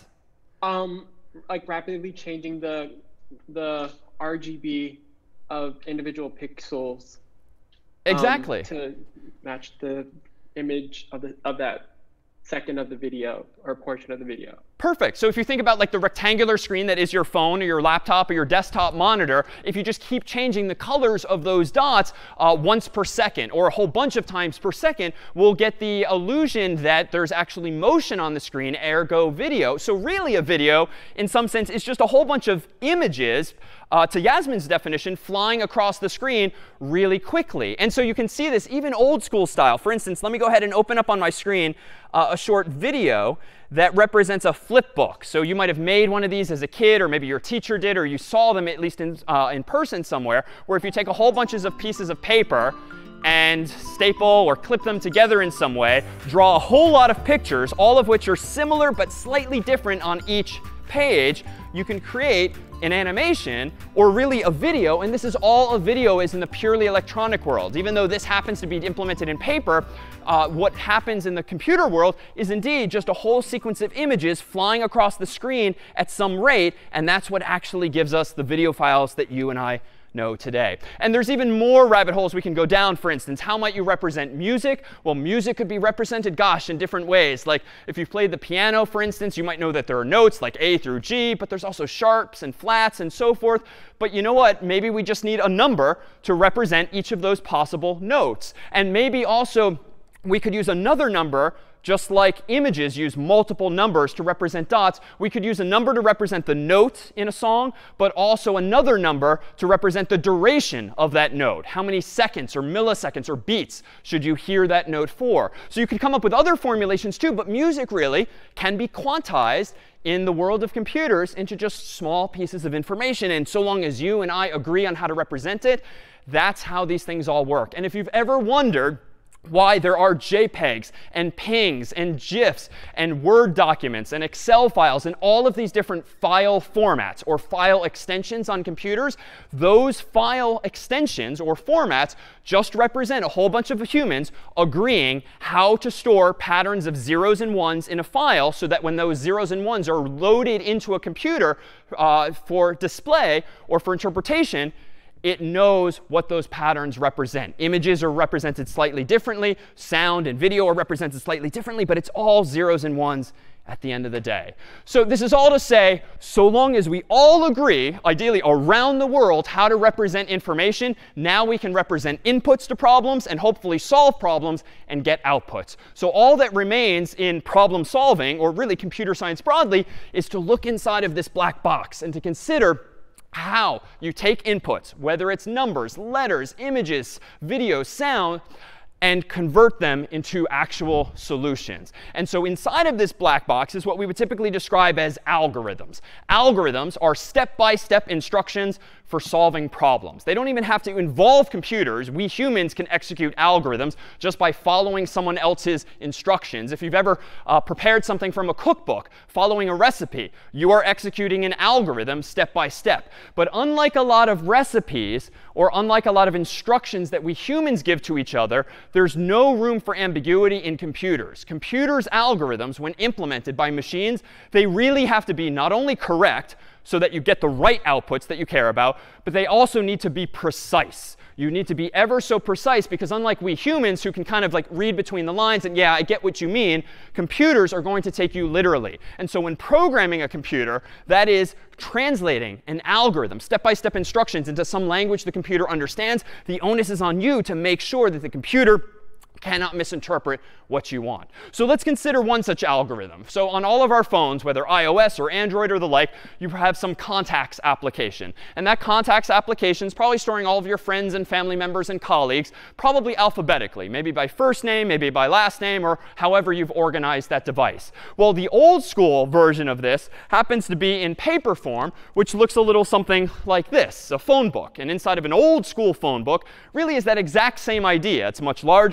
Um, like rapidly changing the the R G B of individual pixels. Exactly. Um, to match the image of the of that second of the video or portion of the video. Perfect. So if you think about like the rectangular screen that is your phone or your laptop or your desktop monitor, if you just keep changing the colors of those dots uh, once per second or a whole bunch of times per second, we'll get the illusion that there's actually motion on the screen, ergo video. So really a video, in some sense, is just a whole bunch of images, uh, to Yasmin's definition, flying across the screen really quickly. And so you can see this even old school style. For instance, let me go ahead and open up on my screen uh, a short video that represents a flip book. So you might have made one of these as a kid, or maybe your teacher did, or you saw them at least in, uh, in person somewhere, where if you take a whole bunches of pieces of paper and staple or clip them together in some way, draw a whole lot of pictures, all of which are similar but slightly different on each page, you can create an animation or really a video. And this is all a video is in the purely electronic world. Even though this happens to be implemented in paper, uh, what happens in the computer world is indeed just a whole sequence of images flying across the screen at some rate. And that's what actually gives us the video files that you and I know today. And there's even more rabbit holes we can go down. For instance, how might you represent music? Well, music could be represented, gosh, in different ways. Like if you've played the piano, for instance, you might know that there are notes like A through G, but there's also sharps and flats and so forth. But you know what? Maybe we just need a number to represent each of those possible notes. And maybe also we could use another number. Just like images use multiple numbers to represent dots, we could use a number to represent the note in a song, but also another number to represent the duration of that note. How many seconds or milliseconds or beats should you hear that note for? So you could come up with other formulations too, but music really can be quantized in the world of computers into just small pieces of information. And so long as you and I agree on how to represent it, that's how these things all work. And if you've ever wondered why there are JPEGs and PNGs and GIFs and Word documents and Excel files and all of these different file formats or file extensions on computers, those file extensions or formats just represent a whole bunch of humans agreeing how to store patterns of zeros and ones in a file so that when those zeros and ones are loaded into a computer uh, for display or for interpretation, it knows what those patterns represent. Images are represented slightly differently. Sound and video are represented slightly differently. But it's all zeros and ones at the end of the day. So this is all to say, so long as we all agree, ideally around the world, how to represent information, now we can represent inputs to problems and hopefully solve problems and get outputs. So all that remains in problem solving, or really computer science broadly, is to look inside of this black box and to consider how you take inputs, whether it's numbers, letters, images, video, sound, and convert them into actual solutions. And so inside of this black box is what we would typically describe as algorithms. Algorithms are step-by-step instructions for solving problems. They don't even have to involve computers. We humans can execute algorithms just by following someone else's instructions. If you've ever uh, prepared something from a cookbook, following a recipe, you are executing an algorithm step by step. But unlike a lot of recipes, or unlike a lot of instructions that we humans give to each other, there's no room for ambiguity in computers. Computers' algorithms, when implemented by machines, they really have to be not only correct, so that you get the right outputs that you care about, but they also need to be precise. You need to be ever so precise, because unlike we humans who can kind of like read between the lines and, yeah, I get what you mean, computers are going to take you literally. And so when programming a computer, that is translating an algorithm, step-by-step instructions into some language the computer understands, the onus is on you to make sure that the computer cannot misinterpret what you want. So let's consider one such algorithm. So on all of our phones, whether iOS or Android or the like, you have some contacts application. And that contacts application is probably storing all of your friends and family members and colleagues, probably alphabetically, maybe by first name, maybe by last name, or however you've organized that device. Well, the old school version of this happens to be in paper form, which looks a little something like this, a phone book. And inside of an old school phone book really is that exact same idea. It's much larger, it's much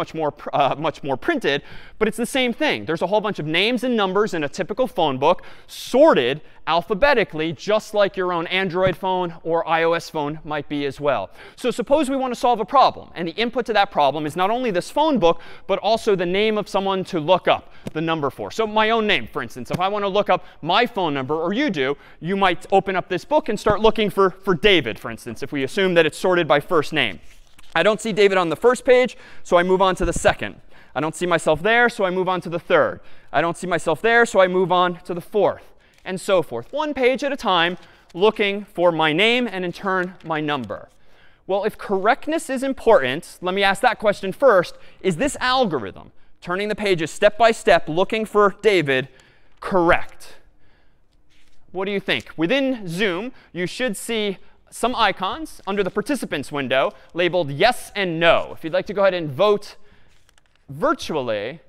much more, uh, much more printed, but it's the same thing. There's a whole bunch of names and numbers in a typical phone book sorted alphabetically, just like your own Android phone or iOS phone might be as well. So suppose we want to solve a problem, and the input to that problem is not only this phone book, but also the name of someone to look up the number for. So my own name, for instance, if I want to look up my phone number, or you do, you might open up this book and start looking for, for David, for instance, if we assume that it's sorted by first name. I don't see David on the first page, so I move on to the second. I don't see myself there, so I move on to the third. I don't see myself there, so I move on to the fourth, and so forth. One page at a time, looking for my name and, in turn, my number. Well, if correctness is important, let me ask that question first. Is this algorithm, turning the pages step by step, looking for David, correct? What do you think? Within Zoom, you should see some icons under the participants window labeled yes and no. If you'd like to go ahead and vote virtually,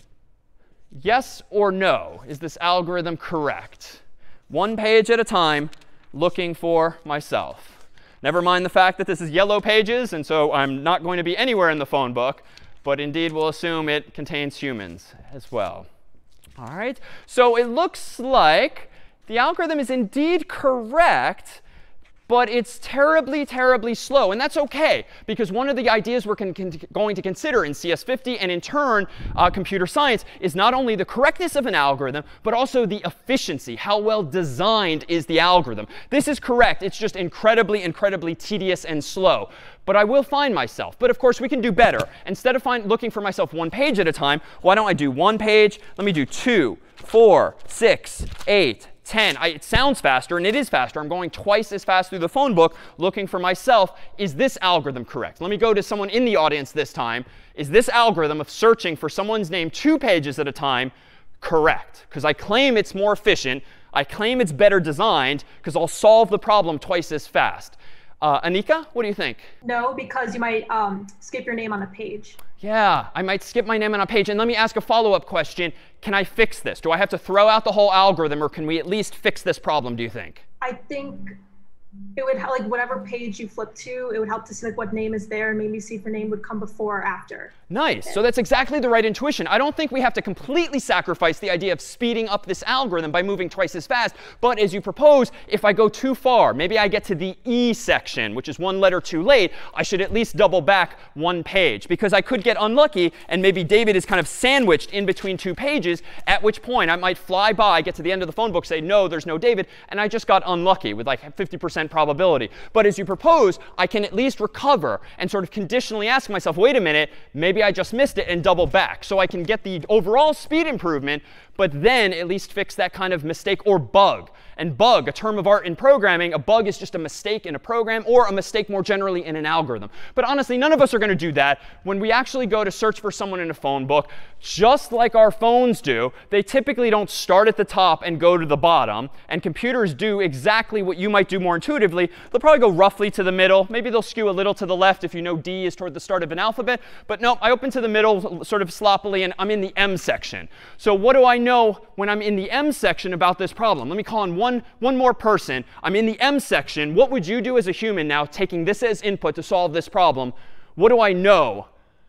yes or no, is this algorithm correct? One page at a time, looking for myself. Never mind the fact that this is yellow pages, and so I'm not going to be anywhere in the phone book, but indeed we'll assume it contains humans as well. All right, so it looks like the algorithm is indeed correct, but it's terribly, terribly slow. And that's OK, because one of the ideas we're con con going to consider in C S fifty, and in turn uh, computer science, is not only the correctness of an algorithm, but also the efficiency. How well designed is the algorithm? This is correct. It's just incredibly, incredibly tedious and slow. But I will find myself. But of course, we can do better. Instead of find, looking for myself one page at a time, why don't I do one page? Let me do two, four, six, eight, ten. I, it sounds faster, and it is faster. I'm going twice as fast through the phone book looking for myself. Is this algorithm correct? Let me go to someone in the audience this time. Is this algorithm of searching for someone's name two pages at a time correct? Because I claim it's more efficient. I claim it's better designed because I'll solve the problem twice as fast. Uh, Anika, what do you think? No, because you might um, skip your name on a page. Yeah, I might skip my name on a page. And let me ask a follow-up question. Can I fix this? Do I have to throw out the whole algorithm, or can we at least fix this problem, do you think? I think it would help, like whatever page you flip to, it would help to see like what name is there, and maybe see if your name would come before or after. Nice. So that's exactly the right intuition. I don't think we have to completely sacrifice the idea of speeding up this algorithm by moving twice as fast. But as you propose, if I go too far, maybe I get to the E section, which is one letter too late, I should at least double back one page. Because I could get unlucky, and maybe David is kind of sandwiched in between two pages, at which point I might fly by, get to the end of the phone book, say, no, there's no David, and I just got unlucky with like fifty percent probability. But as you propose, I can at least recover and sort of conditionally ask myself, wait a minute, maybe I just missed it, and double back. So I can get the overall speed improvement, but then at least fix that kind of mistake or bug. And bug, a term of art in programming, a bug is just a mistake in a program, or a mistake more generally in an algorithm. But honestly, none of us are going to do that. When we actually go to search for someone in a phone book, just like our phones do, they typically don't start at the top and go to the bottom. And computers do exactly what you might do more intuitively. They'll probably go roughly to the middle. Maybe they'll skew a little to the left if you know D is toward the start of an alphabet. But no, I open to the middle sort of sloppily, and I'm in the M section. So what do I know when I'm in the M section about this problem? Let me call on one, one more person. I'm in the M section. What would you do as a human now, taking this as input to solve this problem? What do I know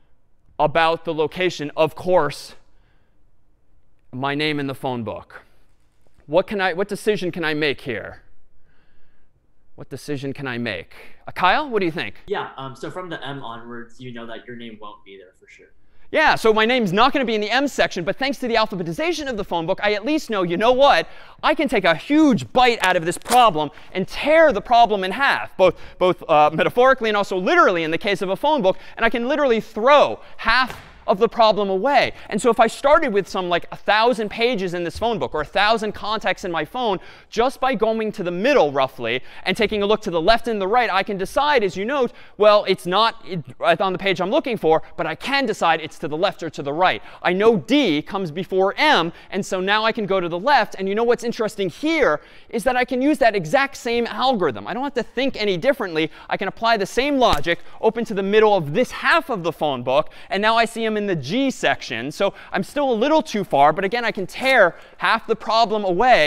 about the location? Of course, my name in the phone book. What can I, what decision can I make here? What decision can I make? Uh, Kyle, what do you think? Yeah, um, so from the M onwards, you know that your name won't be there for sure. Yeah, so my name's not going to be in the M section, but thanks to the alphabetization of the phone book, I at least know, you know what? I can take a huge bite out of this problem and tear the problem in half, both, both uh, metaphorically and also literally in the case of a phone book. And I can literally throw half of the problem away. And so if I started with some like a thousand pages in this phone book, or a thousand contacts in my phone, just by going to the middle roughly and taking a look to the left and the right, I can decide, as you note, well, it's not on the page I'm looking for, but I can decide it's to the left or to the right. I know D comes before M, and so now I can go to the left. And you know what's interesting here is that I can use that exact same algorithm. I don't have to think any differently. I can apply the same logic, open to the middle of this half of the phone book, and now I see them in the G section. So I'm still a little too far, but again, I can tear half the problem away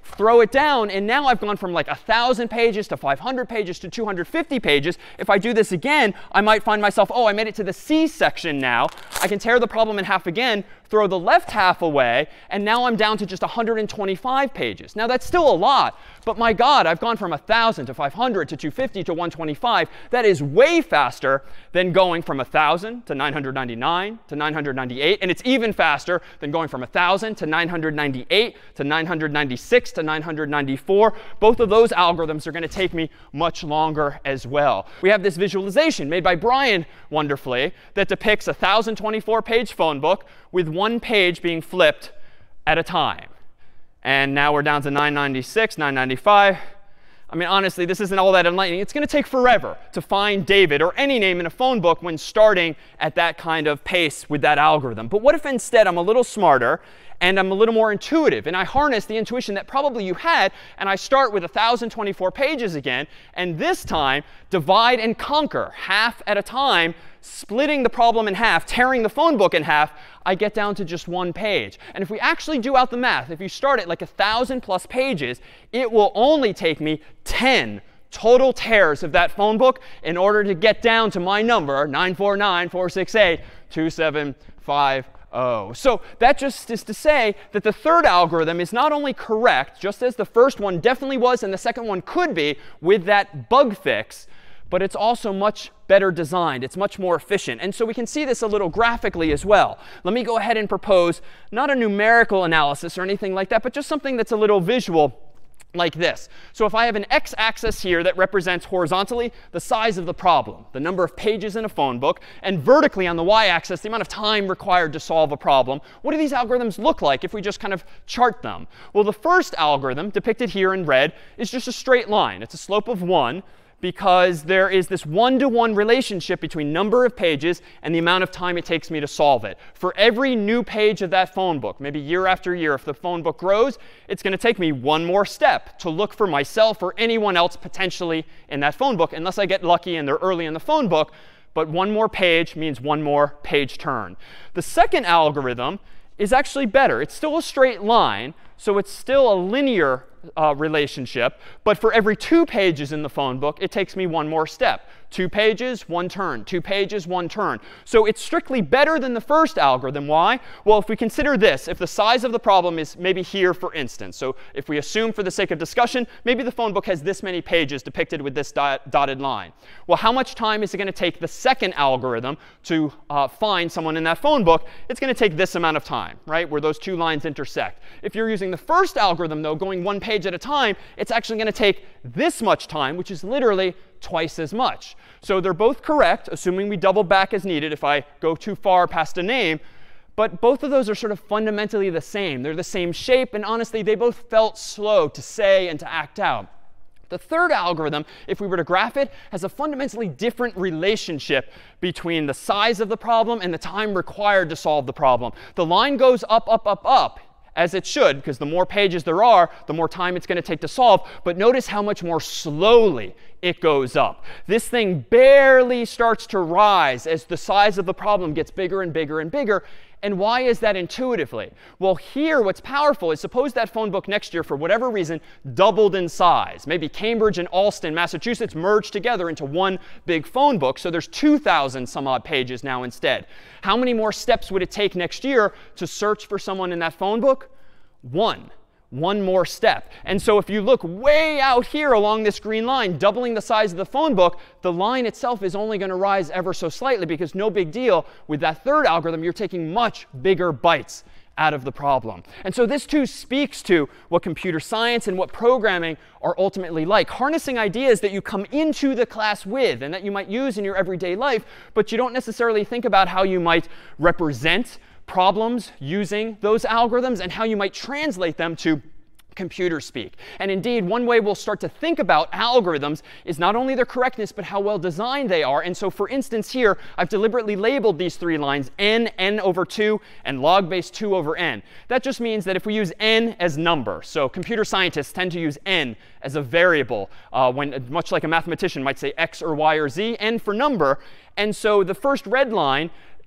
throw it down, and now I've gone from like one thousand pages to five hundred pages to two hundred fifty pages. If I do this again, I might find myself, oh, I made it to the C section now. I can tear the problem in half again, throw the left half away, and now I'm down to just one hundred twenty-five pages. Now, that's still a lot, but my God, I've gone from one thousand to five hundred to two hundred fifty to one hundred twenty-five. That is way faster than going from one thousand to nine hundred ninety-nine to nine hundred ninety-eight. And it's even faster than going from one thousand to nine hundred ninety-eight to nine hundred ninety-six to nine hundred ninety-four. Both of those algorithms are going to take me much longer as well. We have this visualization made by Brian wonderfully that depicts a one thousand twenty-four page phone book with one page being flipped at a time. And now we're down to nine ninety-six, nine ninety-five. I mean, honestly, this isn't all that enlightening. It's going to take forever to find David or any name in a phone book when starting at that kind of pace with that algorithm. But what if instead I'm a little smarter and I'm a little more intuitive, and I harness the intuition that probably you had, and I start with one thousand twenty-four pages again, and this time divide and conquer half at a time, splitting the problem in half, tearing the phone book in half, I get down to just one page. And if we actually do out the math, if you start at like one thousand plus pages, it will only take me ten total tears of that phone book in order to get down to my number, nine four nine, four six eight, two seven five zero. So that just is to say that the third algorithm is not only correct, just as the first one definitely was and the second one could be with that bug fix, but it's also much better designed. It's much more efficient. And so we can see this a little graphically as well. Let me go ahead and propose not a numerical analysis or anything like that, but just something that's a little visual like this. So if I have an x-axis here that represents horizontally the size of the problem, the number of pages in a phone book, and vertically on the y-axis the amount of time required to solve a problem, what do these algorithms look like if we just kind of chart them? Well, the first algorithm, depicted here in red, is just a straight line. It's a slope of one, because there is this one-to-one relationship between number of pages and the amount of time it takes me to solve it. For every new page of that phone book, maybe year after year, if the phone book grows, it's going to take me one more step to look for myself or anyone else potentially in that phone book, unless I get lucky and they're early in the phone book. But one more page means one more page turn. The second algorithm is actually better. It's still a straight line, so it's still a linear uh, relationship. But for every two pages in the phone book, it takes me one more step. Two pages, one turn. Two pages, one turn. So it's strictly better than the first algorithm. Why? Well, if we consider this, if the size of the problem is maybe here, for instance. So if we assume for the sake of discussion, maybe the phone book has this many pages depicted with this dot dotted line. Well, how much time is it going to take the second algorithm to uh, find someone in that phone book? It's going to take this amount of time, right, where those two lines intersect. If you're using the first algorithm, though, going one page at a time, it's actually going to take this much time, which is literally twice as much. So they're both correct, assuming we double back as needed if I go too far past a name. But both of those are sort of fundamentally the same. They're the same shape, and honestly, they both felt slow to say and to act out. The third algorithm, if we were to graph it, has a fundamentally different relationship between the size of the problem and the time required to solve the problem. The line goes up, up, up, up, as it should, because the more pages there are, the more time it's going to take to solve. But notice how much more slowly it goes up. This thing barely starts to rise as the size of the problem gets bigger and bigger and bigger. And why is that intuitively? Well, here what's powerful is suppose that phone book next year, for whatever reason, doubled in size. Maybe Cambridge and Alston, Massachusetts, merged together into one big phone book. So there's two thousand some odd pages now instead. How many more steps would it take next year to search for someone in that phone book? One. One more step. And so if you look way out here along this green line, doubling the size of the phone book, the line itself is only going to rise ever so slightly, because no big deal. With that third algorithm, you're taking much bigger bites out of the problem. And so this too speaks to what computer science and what programming are ultimately like. Harnessing ideas that you come into the class with and that you might use in your everyday life, but you don't necessarily think about how you might represent problems using those algorithms and how you might translate them to computer speak. And indeed, one way we'll start to think about algorithms is not only their correctness, but how well designed they are. And so for instance here, I've deliberately labeled these three lines n, n over two, and log base two over n. That just means that if we use n as number, so computer scientists tend to use n as a variable, uh, when much like a mathematician might say x or y or z, n for number. And so the first red line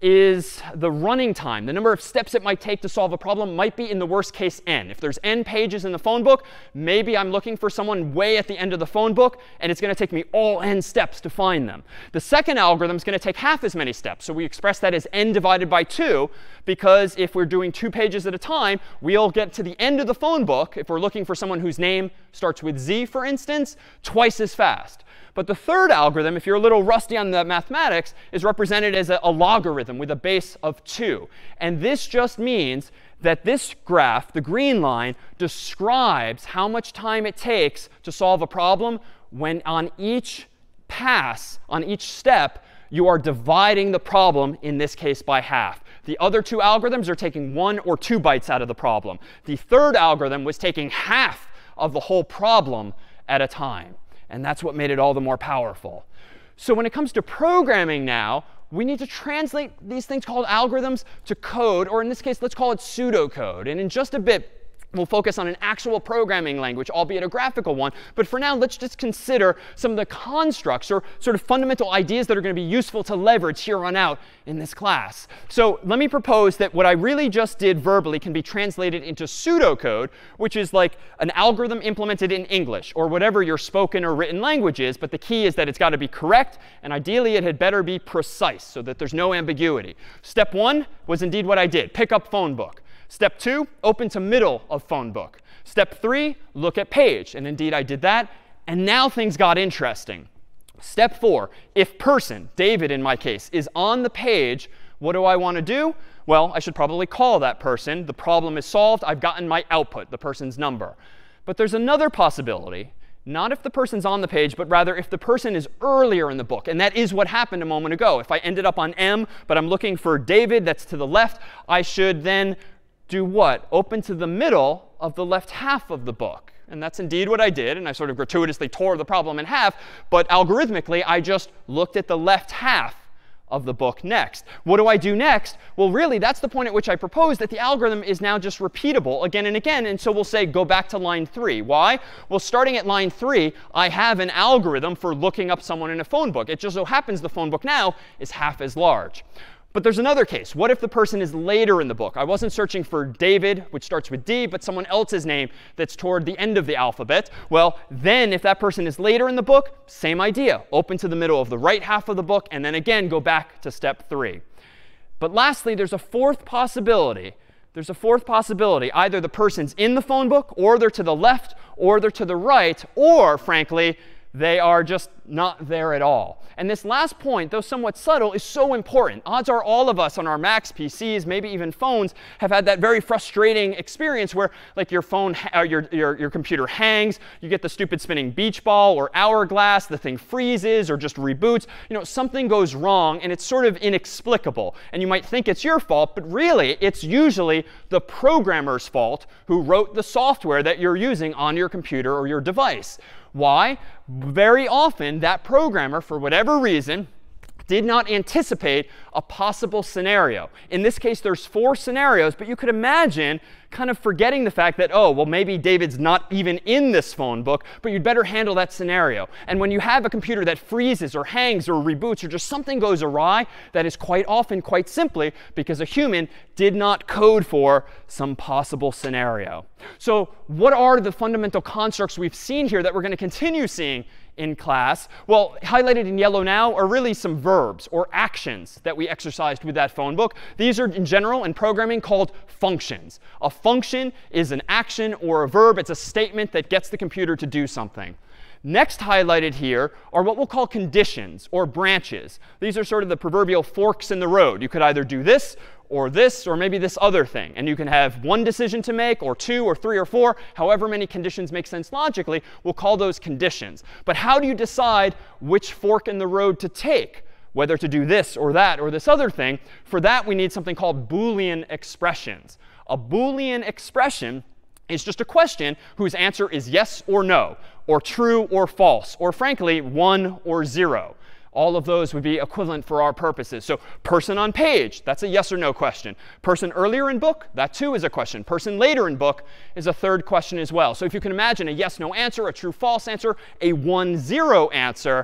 is the running time. The number of steps it might take to solve a problem might be in the worst case n. If there's n pages in the phone book, maybe I'm looking for someone way at the end of the phone book, and it's going to take me all n steps to find them. The second algorithm is going to take half as many steps. So we express that as n divided by two, because if we're doing two pages at a time, we'll get to the end of the phone book, if we're looking for someone whose name starts with Z, for instance, twice as fast. But the third algorithm, if you're a little rusty on the mathematics, is represented as a, a logarithm with a base of two. And this just means that this graph, the green line, describes how much time it takes to solve a problem when on each pass, on each step, you are dividing the problem, in this case, by half. The other two algorithms are taking one or two bytes out of the problem. The third algorithm was taking half of the whole problem at a time. And that's what made it all the more powerful. So when it comes to programming now, we need to translate these things called algorithms to code, or in this case, let's call it pseudocode. And in just a bit, we'll focus on an actual programming language, albeit a graphical one. But for now, let's just consider some of the constructs or sort of fundamental ideas that are going to be useful to leverage here on out in this class. So let me propose that what I really just did verbally can be translated into pseudocode, which is like an algorithm implemented in English or whatever your spoken or written language is. But the key is that it's got to be correct. And ideally, it had better be precise so that there's no ambiguity. Step one was indeed what I did. Pick up phone book. Step two, open to middle of phone book. Step three, look at page. And indeed, I did that. And now things got interesting. Step four, if person, David in my case, is on the page, what do I want to do? Well, I should probably call that person. The problem is solved. I've gotten my output, the person's number. But there's another possibility. Not if the person's on the page, but rather if the person is earlier in the book. And that is what happened a moment ago. If I ended up on M, but I'm looking for David, that's to the left, I should then do what? Open to the middle of the left half of the book. And that's indeed what I did. And I sort of gratuitously tore the problem in half. But algorithmically, I just looked at the left half of the book next. What do I do next? Well, really, that's the point at which I propose that the algorithm is now just repeatable again and again. And so we'll say, go back to line three. Why? Well, starting at line three, I have an algorithm for looking up someone in a phone book. It just so happens the phone book now is half as large. But there's another case. What if the person is later in the book? I wasn't searching for David, which starts with D, but someone else's name that's toward the end of the alphabet. Well, then if that person is later in the book, same idea. Open to the middle of the right half of the book, and then again, go back to step three. But lastly, there's a fourth possibility. There's a fourth possibility. Either the person's in the phone book, or they're to the left, or they're to the right, or, frankly, they are just not there at all. And this last point, though somewhat subtle, is so important. Odds are all of us on our Macs, P Cs, maybe even phones, have had that very frustrating experience where like your phone, or your, your, your computer hangs, you get the stupid spinning beach ball or hourglass, the thing freezes or just reboots. You know, something goes wrong and it's sort of inexplicable. And you might think it's your fault, but really it's usually the programmer's fault who wrote the software that you're using on your computer or your device. Why? Very often, that programmer, for whatever reason, did not anticipate a possible scenario. In this case, there's four scenarios, but you could imagine kind of forgetting the fact that, oh, well, maybe David's not even in this phone book, but you'd better handle that scenario. And when you have a computer that freezes or hangs or reboots or just something goes awry, that is quite often, quite simply, because a human did not code for some possible scenario. So what are the fundamental constructs we've seen here that we're going to continue seeing in class? Well, highlighted in yellow now are really some verbs or actions that we exercised with that phone book. These are, in general, in programming called functions. A function is an action or a verb. It's a statement that gets the computer to do something. Next highlighted here are what we'll call conditions or branches. These are sort of the proverbial forks in the road. You could either do this or this or maybe this other thing. And you can have one decision to make or two or three or four. However many conditions make sense logically, we'll call those conditions. But how do you decide which fork in the road to take? Whether to do this or that or this other thing? For that, we need something called Boolean expressions. A Boolean expression is just a question whose answer is yes or no, or true or false, or frankly, one or zero. All of those would be equivalent for our purposes. So person on page, that's a yes or no question. Person earlier in book, that too is a question. Person later in book is a third question as well. So if you can imagine a yes, no answer, a true, false answer, a one, zero answer,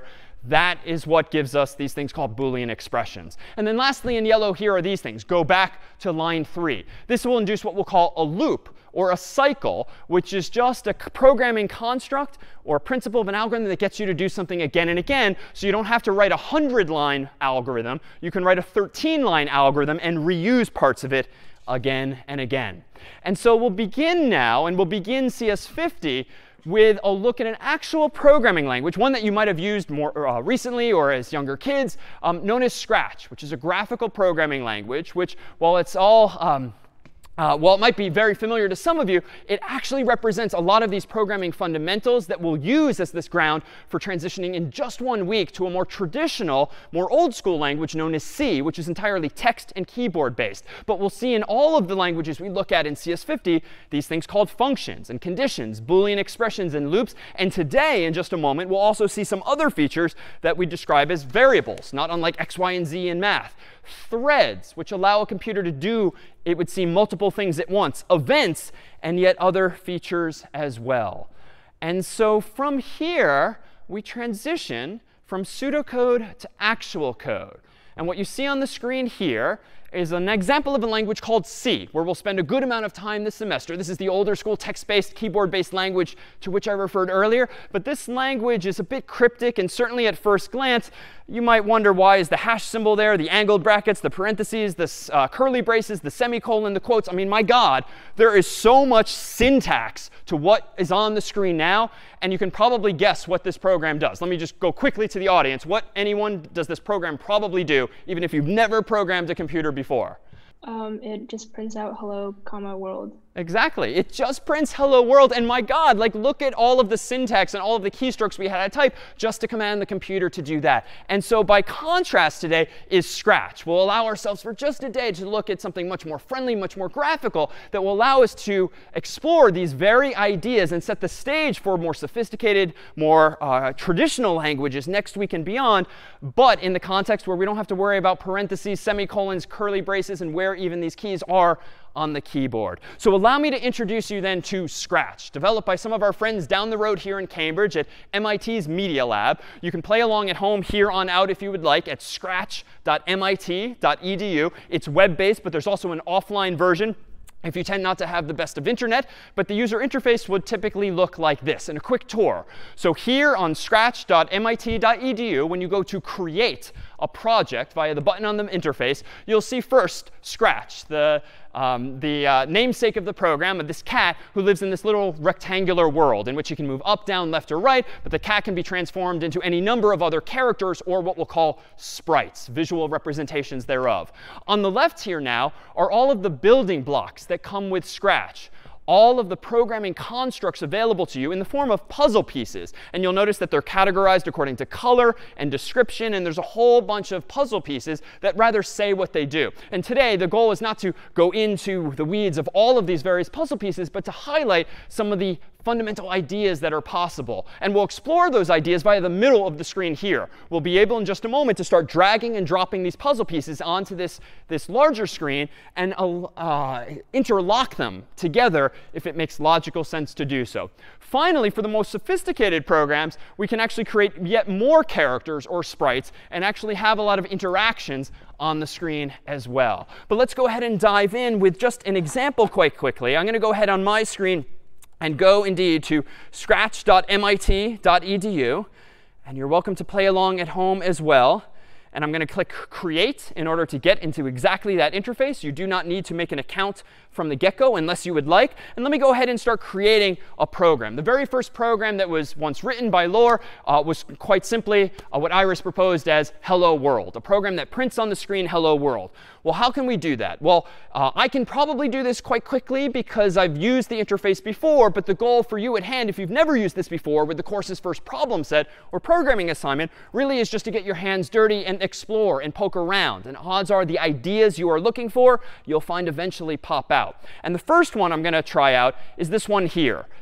That is what gives us these things called Boolean expressions. And then lastly, in yellow here are these things. Go back to line three. This will induce what we'll call a loop or a cycle, which is just a programming construct or a principle of an algorithm that gets you to do something again and again. So you don't have to write a hundred line algorithm. You can write a thirteen line algorithm and reuse parts of it again and again. And so we'll begin now, and we'll begin C S fifty with a look at an actual programming language, one that you might have used more uh, recently or as younger kids, um, known as Scratch, which is a graphical programming language, which, while it's all um, Uh, while it might be very familiar to some of you, it actually represents a lot of these programming fundamentals that we'll use as this ground for transitioning in just one week to a more traditional, more old school language known as C, which is entirely text and keyboard based. But we'll see in all of the languages we look at in C S fifty these things called functions and conditions, Boolean expressions and loops. And today, in just a moment, we'll also see some other features that we describe as variables, not unlike X, Y, and Z in math. Threads, which allow a computer to do, it would seem, multiple things at once. Events, and yet other features as well. And so from here, we transition from pseudocode to actual code. And what you see on the screen here is an example of a language called C, where we'll spend a good amount of time this semester. This is the older school text-based, keyboard-based language to which I referred earlier. But this language is a bit cryptic, and certainly at first glance, you might wonder, why is the hash symbol there, the angled brackets, the parentheses, the uh, curly braces, the semicolon, the quotes? I mean, my God, there is so much syntax to what is on the screen now. And you can probably guess what this program does. Let me just go quickly to the audience. What, anyone, does this program probably do, even if you've never programmed a computer before? Um, it just prints out hello, comma, world. Exactly. It just prints hello world. And my God, like, look at all of the syntax and all of the keystrokes we had to type just to command the computer to do that. And so by contrast today is Scratch. We'll allow ourselves for just a day to look at something much more friendly, much more graphical, that will allow us to explore these very ideas and set the stage for more sophisticated, more uh, traditional languages next week and beyond, but in the context where we don't have to worry about parentheses, semicolons, curly braces, and where even these keys are on the keyboard. So allow me to introduce you then to Scratch, developed by some of our friends down the road here in Cambridge at M I T's Media Lab. You can play along at home here on out if you would like at scratch dot M I T dot E D U. It's web-based, but there's also an offline version if you tend not to have the best of internet. But the user interface would typically look like this in a quick tour. So here on scratch dot M I T dot E D U, when you go to create a project via the button on the interface, you'll see first Scratch, the Um, the uh, namesake of the program, of this cat who lives in this little rectangular world in which you can move up, down, left, or right. But the cat can be transformed into any number of other characters, or what we'll call sprites, visual representations thereof. On the left here now are all of the building blocks that come with Scratch. All of the programming constructs available to you in the form of puzzle pieces. And you'll notice that they're categorized according to color and description. And there's a whole bunch of puzzle pieces that rather say what they do. And today, the goal is not to go into the weeds of all of these various puzzle pieces, but to highlight some of the fundamental ideas that are possible. And we'll explore those ideas via the middle of the screen here. We'll be able in just a moment to start dragging and dropping these puzzle pieces onto this, this larger screen and uh, interlock them together if it makes logical sense to do so. Finally, for the most sophisticated programs, we can actually create yet more characters or sprites and actually have a lot of interactions on the screen as well. But let's go ahead and dive in with just an example quite quickly. I'm going to go ahead on my screen and go indeed to scratch dot M I T dot E D U. And you're welcome to play along at home as well. And I'm going to click Create in order to get into exactly that interface. You do not need to make an account from the get-go unless you would like. And let me go ahead and start creating a program. The very first program that was once written by Lore uh, was quite simply uh, what Iris proposed as Hello World, a program that prints on the screen Hello World. Well, how can we do that? Well, uh, I can probably do this quite quickly because I've used the interface before. But the goal for you at hand, if you've never used this before with the course's first problem set or programming assignment, really is just to get your hands dirty and explore and poke around. And odds are the ideas you are looking for, you'll find eventually pop out. And the first one I'm going to try out is this one here.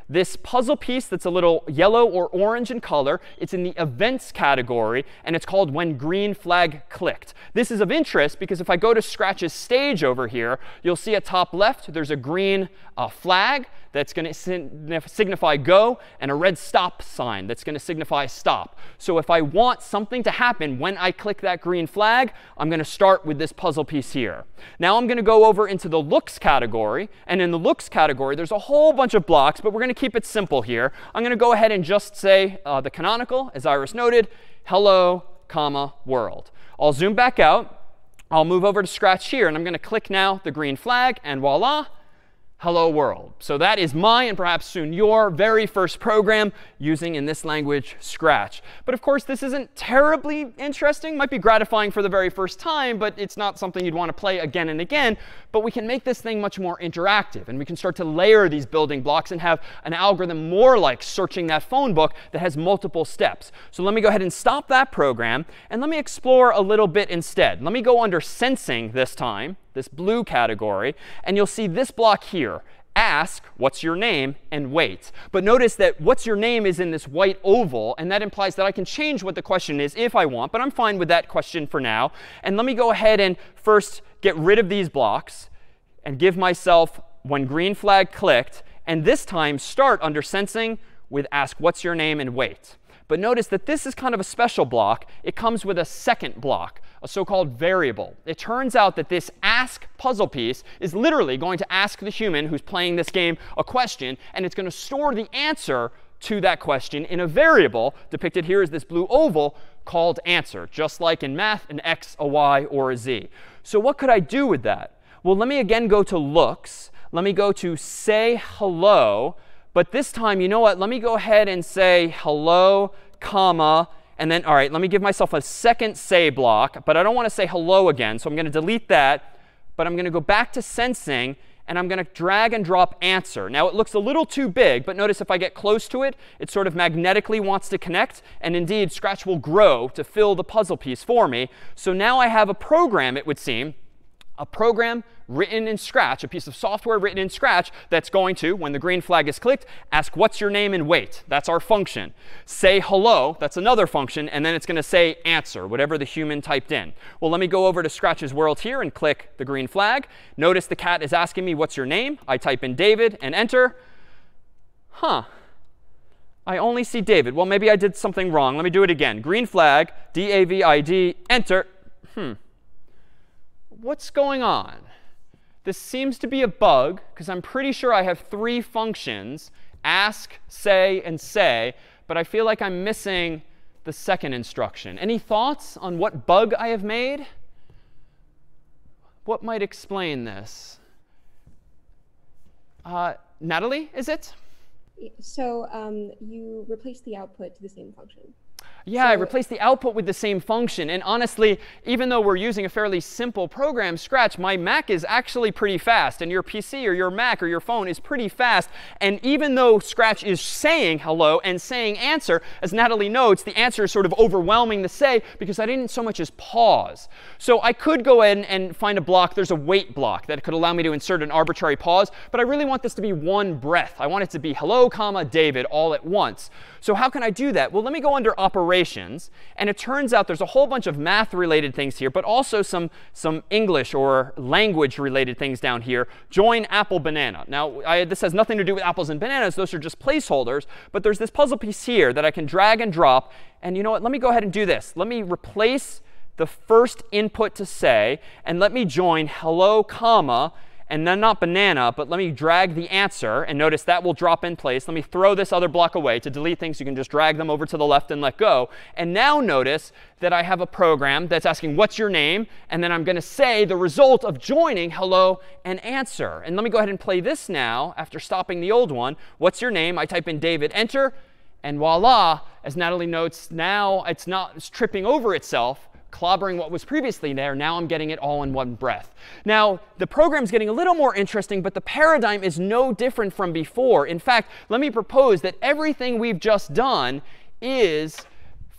this puzzle piece that's a little yellow or orange in color, it's in the events category, and it's called when green flag clicked. This is of interest because if I go to Scratch's stage over here, you'll see at top left there's a green uh, flag that's going to signify go, and a red stop sign that's going to signify stop. So if I want something to happen when I click that green flag, I'm going to start with this puzzle piece here. Now I'm going to go over into the looks category. And in the looks category, there's a whole bunch of blocks, but we're going to keep it simple here. I'm going to go ahead and just say uh, the canonical, as Iris noted, hello, comma, world. I'll zoom back out. I'll move over to Scratch here, and I'm going to click now the green flag, and voila, hello world. So that is my, and perhaps soon your, very first program using, in this language, Scratch. But of course, this isn't terribly interesting. Might be gratifying for the very first time, but it's not something you'd want to play again and again. But we can make this thing much more interactive. And we can start to layer these building blocks and have an algorithm more like searching that phone book that has multiple steps. So let me go ahead and stop that program. And let me explore a little bit instead. Let me go under sensing this time, this blue category. And you'll see this block here. Ask, what's your name, and wait. But notice that what's your name is in this white oval, and that implies that I can change what the question is if I want, but I'm fine with that question for now. And let me go ahead and first get rid of these blocks and give myself when green flag clicked, and this time start under sensing with ask, what's your name, and wait. But notice that this is kind of a special block. It comes with a second block, a so-called variable. It turns out that this ask puzzle piece is literally going to ask the human who's playing this game a question, and it's going to store the answer to that question in a variable depicted here as this blue oval called answer, just like in math, an x, a y, or a z. So what could I do with that? Well, let me again go to looks. Let me go to say hello. But this time, you know what? Let me go ahead and say hello, comma, and then, all right, let me give myself a second say block. But I don't want to say hello again, so I'm going to delete that. But I'm going to go back to sensing, and I'm going to drag and drop answer. Now, it looks a little too big, but notice if I get close to it, it sort of magnetically wants to connect. And indeed, Scratch will grow to fill the puzzle piece for me. So now I have a program, it would seem, a program written in Scratch, a piece of software written in Scratch that's going to, when the green flag is clicked, ask what's your name and wait. That's our function. Say hello, that's another function, and then it's going to say answer, whatever the human typed in. Well, let me go over to Scratch's world here and click the green flag. Notice the cat is asking me what's your name. I type in David and enter. Huh. I only see David. Well, maybe I did something wrong. Let me do it again. Green flag, D A V I D, enter. Hmm. What's going on? This seems to be a bug, because I'm pretty sure I have three functions, ask, say, and say. But I feel like I'm missing the second instruction. Any thoughts on what bug I have made? What might explain this? Uh, Natalie, is it? So um, you replace the output to the same function. Yeah, so I replaced the output with the same function. And honestly, even though we're using a fairly simple program, Scratch, my Mac is actually pretty fast. And your P C or your Mac or your phone is pretty fast. And even though Scratch is saying hello and saying answer, as Natalie notes, the answer is sort of overwhelming the say because I didn't so much as pause. So I could go in and find a block. There's a wait block that could allow me to insert an arbitrary pause. But I really want this to be one breath. I want it to be hello, comma, David all at once. So how can I do that? Well, let me go under operations. And it turns out there's a whole bunch of math-related things here, but also some, some English or language-related things down here. Join apple, banana. Now, I, this has nothing to do with apples and bananas. Those are just placeholders. But there's this puzzle piece here that I can drag and drop. And you know what? Let me go ahead and do this. Let me replace the first input to say, and let me join hello, comma, and then not banana, but let me drag the answer. And notice that will drop in place. Let me throw this other block away. To delete things, you can just drag them over to the left and let go. And now notice that I have a program that's asking, what's your name? And then I'm going to say the result of joining hello and answer. And let me go ahead and play this now after stopping the old one. What's your name? I type in David, enter. And voila, as Natalie notes, now it's not it's tripping over itself, clobbering what was previously there. Now I'm getting it all in one breath. Now, the program's getting a little more interesting, but the paradigm is no different from before. In fact, let me propose that everything we've just done is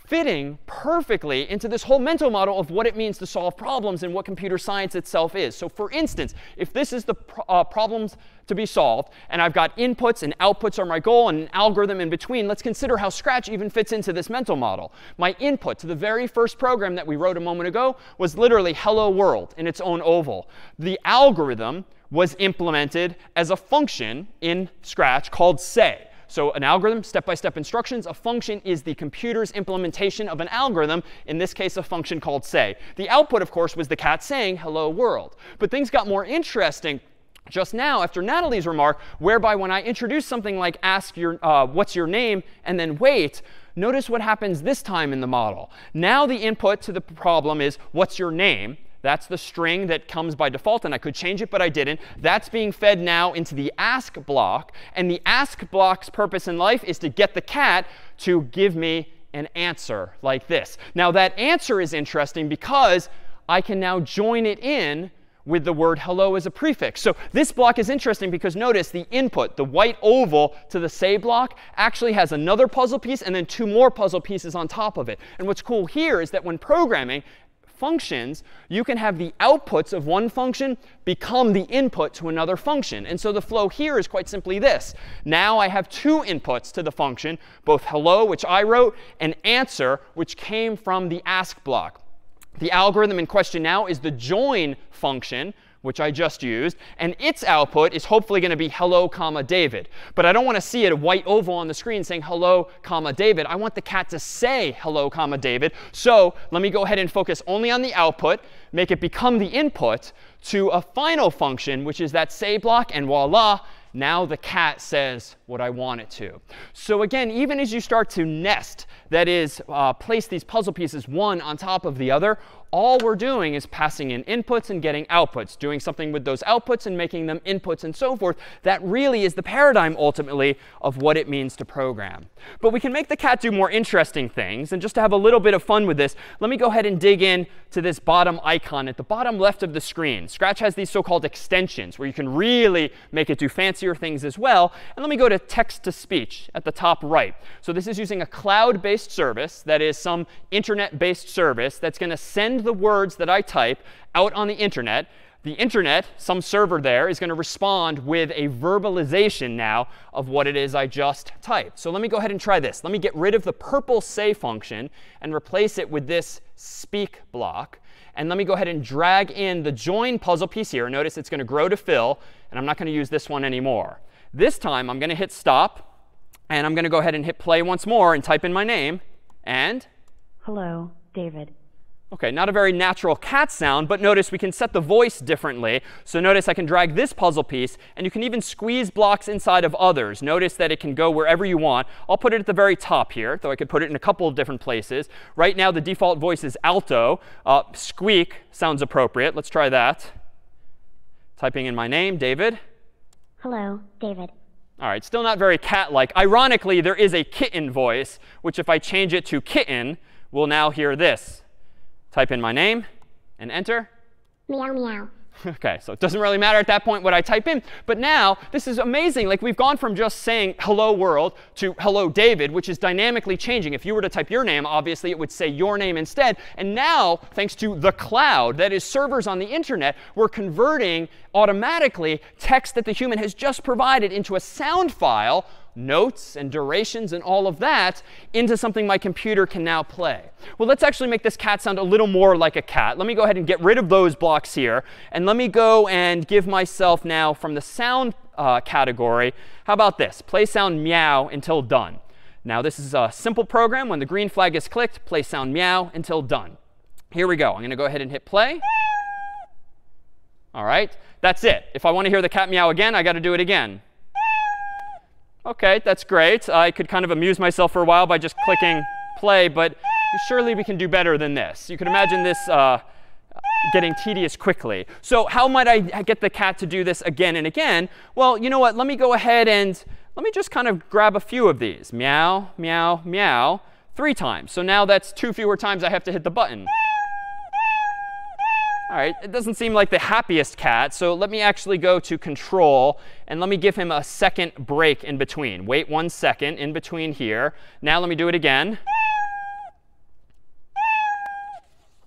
fitting perfectly into this whole mental model of what it means to solve problems and what computer science itself is. So for instance, if this is the pro uh, problems to be solved, and I've got inputs and outputs are my goal and an algorithm in between, let's consider how Scratch even fits into this mental model. My input to the very first program that we wrote a moment ago was literally hello world in its own oval. The algorithm was implemented as a function in Scratch called say. So an algorithm, step-by-step instructions. A function is the computer's implementation of an algorithm, in this case, a function called say. The output, of course, was the cat saying hello world. But things got more interesting just now after Natalie's remark, whereby when I introduce something like ask your, uh, what's your name, and then wait, notice what happens this time in the model. Now the input to the problem is what's your name. That's the string that comes by default, and I could change it, but I didn't. That's being fed now into the ask block. And the ask block's purpose in life is to get the cat to give me an answer like this. Now, that answer is interesting because I can now join it in with the word hello as a prefix. So this block is interesting because notice the input, the white oval to the say block, actually has another puzzle piece and then two more puzzle pieces on top of it. And what's cool here is that when programming functions, you can have the outputs of one function become the input to another function. And so the flow here is quite simply this. Now I have two inputs to the function, both hello, which I wrote, and answer, which came from the ask block. The algorithm in question now is the join function, which I just used. And its output is hopefully going to be hello, comma, David. But I don't want to see it a white oval on the screen saying hello, comma, David. I want the cat to say hello, comma, David. So let me go ahead and focus only on the output, make it become the input to a final function, which is that say block. And voila, now the cat says what I want it to. So again, even as you start to nest, that is, uh, place these puzzle pieces one on top of the other, all we're doing is passing in inputs and getting outputs, doing something with those outputs and making them inputs and so forth. That really is the paradigm, ultimately, of what it means to program. But we can make the cat do more interesting things. And just to have a little bit of fun with this, let me go ahead and dig in to this bottom icon at the bottom left of the screen. Scratch has these so-called extensions where you can really make it do fancier things as well. And let me go to text-to-speech at the top right. So this is using a cloud-based service, that is some internet-based service that's going to send the words that I type out on the internet. The internet, some server there, is going to respond with a verbalization now of what it is I just typed. So let me go ahead and try this. Let me get rid of the purple say function and replace it with this speak block. And let me go ahead and drag in the join puzzle piece here. Notice it's going to grow to fill, and I'm not going to use this one anymore. This time, I'm going to hit stop, and I'm going to go ahead and hit play once more and type in my name. And hello, David. OK, not a very natural cat sound, but notice we can set the voice differently. So notice I can drag this puzzle piece, and you can even squeeze blocks inside of others. Notice that it can go wherever you want. I'll put it at the very top here, though I could put it in a couple of different places. Right now, the default voice is alto. Uh, squeak sounds appropriate. Let's try that. Typing in my name, David. Hello, David. All right, still not very cat-like. Ironically, there is a kitten voice, which if I change it to kitten, we'll now hear this. Type in my name and enter. Meow, meow. OK, so it doesn't really matter at that point what I type in. But now, this is amazing. Like, we've gone from just saying hello world to hello David, which is dynamically changing. If you were to type your name, obviously, it would say your name instead. And now, thanks to the cloud, that is servers on the internet, we're converting automatically text that the human has just provided into a sound file, notes and durations and all of that, into something my computer can now play. Well, let's actually make this cat sound a little more like a cat. Let me go ahead and get rid of those blocks here. And let me go and give myself now from the sound uh, category, how about this? Play sound meow until done. Now, this is a simple program. When the green flag is clicked, play sound meow until done. Here we go. I'm going to go ahead and hit play. All right. That's it. If I want to hear the cat meow again, I got to do it again. OK, that's great. I could kind of amuse myself for a while by just clicking play. But surely we can do better than this. You can imagine this uh, getting tedious quickly. So how might I get the cat to do this again and again? Well, you know what? Let me go ahead and let me just kind of grab a few of these. Meow, meow, meow, three times. So now that's two fewer times I have to hit the button. All right, it doesn't seem like the happiest cat. So let me actually go to control, and let me give him a second break in between. Wait one second in between here. Now let me do it again.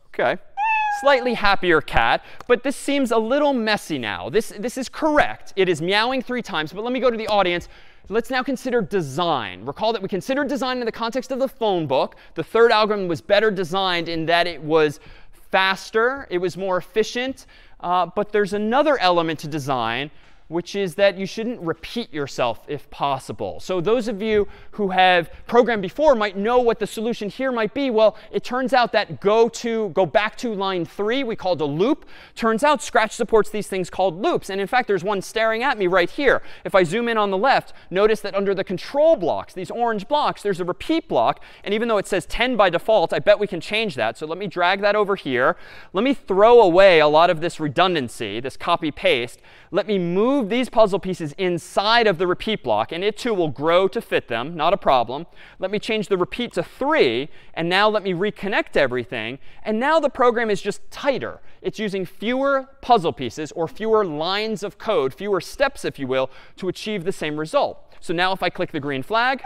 OK. Slightly happier cat, but this seems a little messy now. This, this is correct. It is meowing three times. But let me go to the audience. Let's now consider design. Recall that we considered design in the context of the phone book. The third algorithm was better designed in that it was faster, it was more efficient. Uh, but there's another element to design, which is that you shouldn't repeat yourself if possible. So those of you who have programmed before might know what the solution here might be. Well, it turns out that go to go back to line three we called a loop. Turns out Scratch supports these things called loops. And in fact, there's one staring at me right here. If I zoom in on the left, notice that under the control blocks, these orange blocks, there's a repeat block. And even though it says ten by default, I bet we can change that. So let me drag that over here. Let me throw away a lot of this redundancy, this copy paste. Let me move these puzzle pieces inside of the repeat block, and it too will grow to fit them, not a problem. Let me change the repeat to three, and now let me reconnect everything. And now the program is just tighter. It's using fewer puzzle pieces, or fewer lines of code, fewer steps, if you will, to achieve the same result. So now if I click the green flag,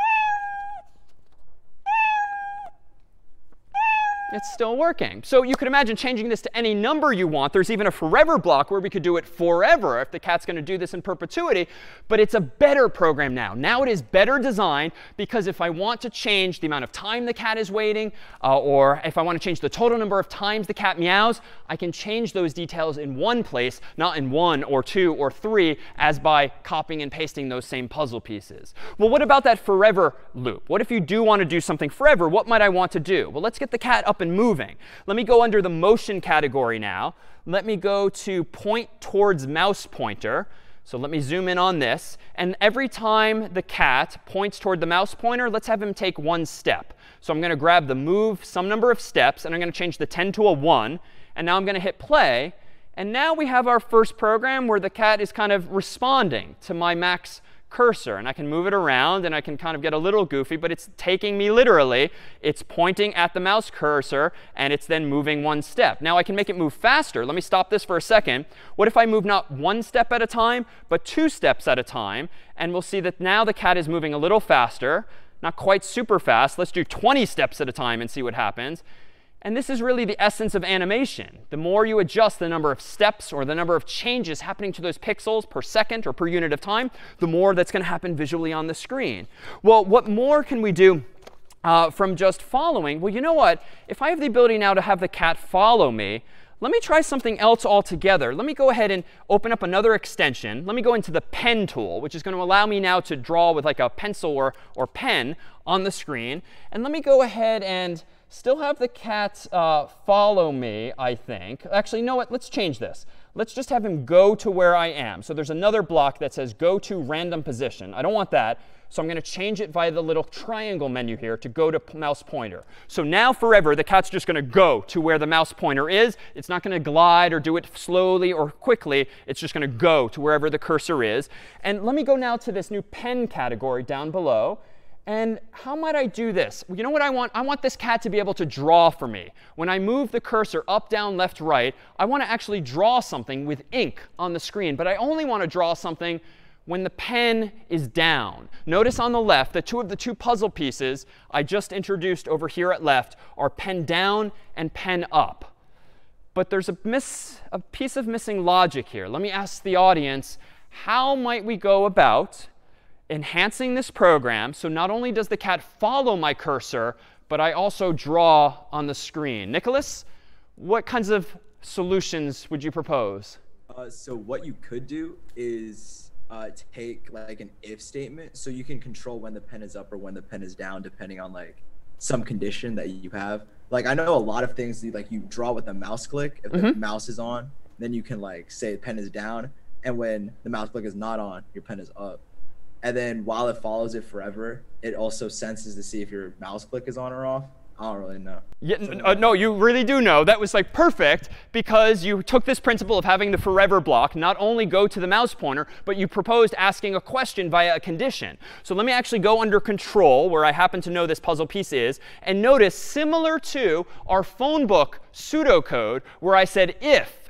it's still working. So you could imagine changing this to any number you want. There's even a forever block where we could do it forever if the cat's going to do this in perpetuity. But it's a better program now. Now it is better designed because if I want to change the amount of time the cat is waiting, uh, or if I want to change the total number of times the cat meows, I can change those details in one place, not in one or two or three, as by copying and pasting those same puzzle pieces. Well, what about that forever loop? What if you do want to do something forever? What might I want to do? Well, let's get the cat up and moving. Let me go under the motion category now. Let me go to point towards mouse pointer. So let me zoom in on this. And every time the cat points toward the mouse pointer, let's have him take one step. So I'm going to grab the move some number of steps, and I'm going to change the ten to a one. And now I'm going to hit play. And now we have our first program where the cat is kind of responding to my max cursor. And I can move it around, and I can kind of get a little goofy, but it's taking me literally. It's pointing at the mouse cursor, and it's then moving one step. Now I can make it move faster. Let me stop this for a second. What if I move not one step at a time, but two steps at a time? And we'll see that now the cat is moving a little faster. Not quite super fast. Let's do twenty steps at a time and see what happens. And this is really the essence of animation. The more you adjust the number of steps or the number of changes happening to those pixels per second or per unit of time, the more that's going to happen visually on the screen. Well, what more can we do uh, from just following? Well, you know what? If I have the ability now to have the cat follow me, let me try something else altogether. Let me go ahead and open up another extension. Let me go into the pen tool, which is going to allow me now to draw with like a pencil or, or pen on the screen. And let me go ahead and still have the cat uh, follow me, I think. Actually, you know what? Let's change this. Let's just have him go to where I am. So there's another block that says go to random position. I don't want that. So I'm going to change it via the little triangle menu here to go to mouse pointer. So now forever, the cat's just going to go to where the mouse pointer is. It's not going to glide or do it slowly or quickly. It's just going to go to wherever the cursor is. And let me go now to this new pen category down below. And how might I do this? You know what I want? I want this cat to be able to draw for me. When I move the cursor up, down, left, right, I want to actually draw something with ink on the screen. But I only want to draw something when the pen is down. Notice on the left that two of the two puzzle pieces I just introduced over here at left are pen down and pen up. But there's a, miss, a piece of missing logic here. Let me ask the audience, how might we go about enhancing this program so not only does the cat follow my cursor, but I also draw on the screen? Nicholas, what kinds of solutions would you propose? Uh, so what you could do is uh, take like an if statement, so you can control when the pen is up or when the pen is down, depending on like some condition that you have. Like I know a lot of things, like you draw with a mouse click. If Mm-hmm. the mouse is on, then you can like say the pen is down, and when the mouse click is not on, your pen is up. And then while it follows it forever, it also senses to see if your mouse click is on or off. I don't really know. Yeah, uh, no, you really do know. That was like perfect because you took this principle of having the forever block not only go to the mouse pointer, but you proposed asking a question via a condition. So let me actually go under control, where I happen to know this puzzle piece is, and notice similar to our phone book pseudocode where I said if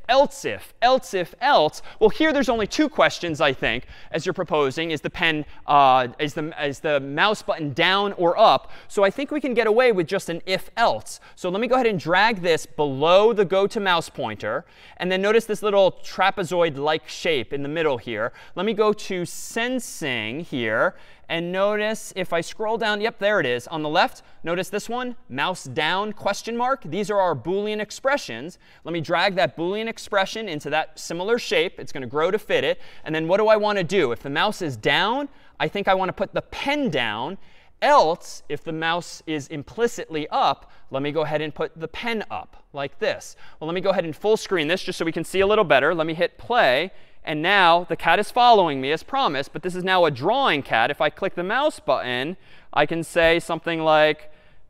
else if, else if, else. Well, here there's only two questions, I think, as you're proposing. Is the pen, uh, is the, is the mouse button down or up? So I think we can get away with just an if else. So let me go ahead and drag this below the go to mouse pointer. And then notice this little trapezoid-like shape in the middle here. Let me go to sensing here. And notice if I scroll down, yep, there it is. On the left, notice this one, mouse down question mark. These are our Boolean expressions. Let me drag that Boolean expression into that similar shape. It's going to grow to fit it. And then what do I want to do? If the mouse is down, I think I want to put the pen down. Else, if the mouse is implicitly up, let me go ahead and put the pen up like this. Well, let me go ahead and full screen this just so we can see a little better. Let me hit play. And now the cat is following me as promised, but this is now a drawing cat. If I click the mouse button, I can say something like,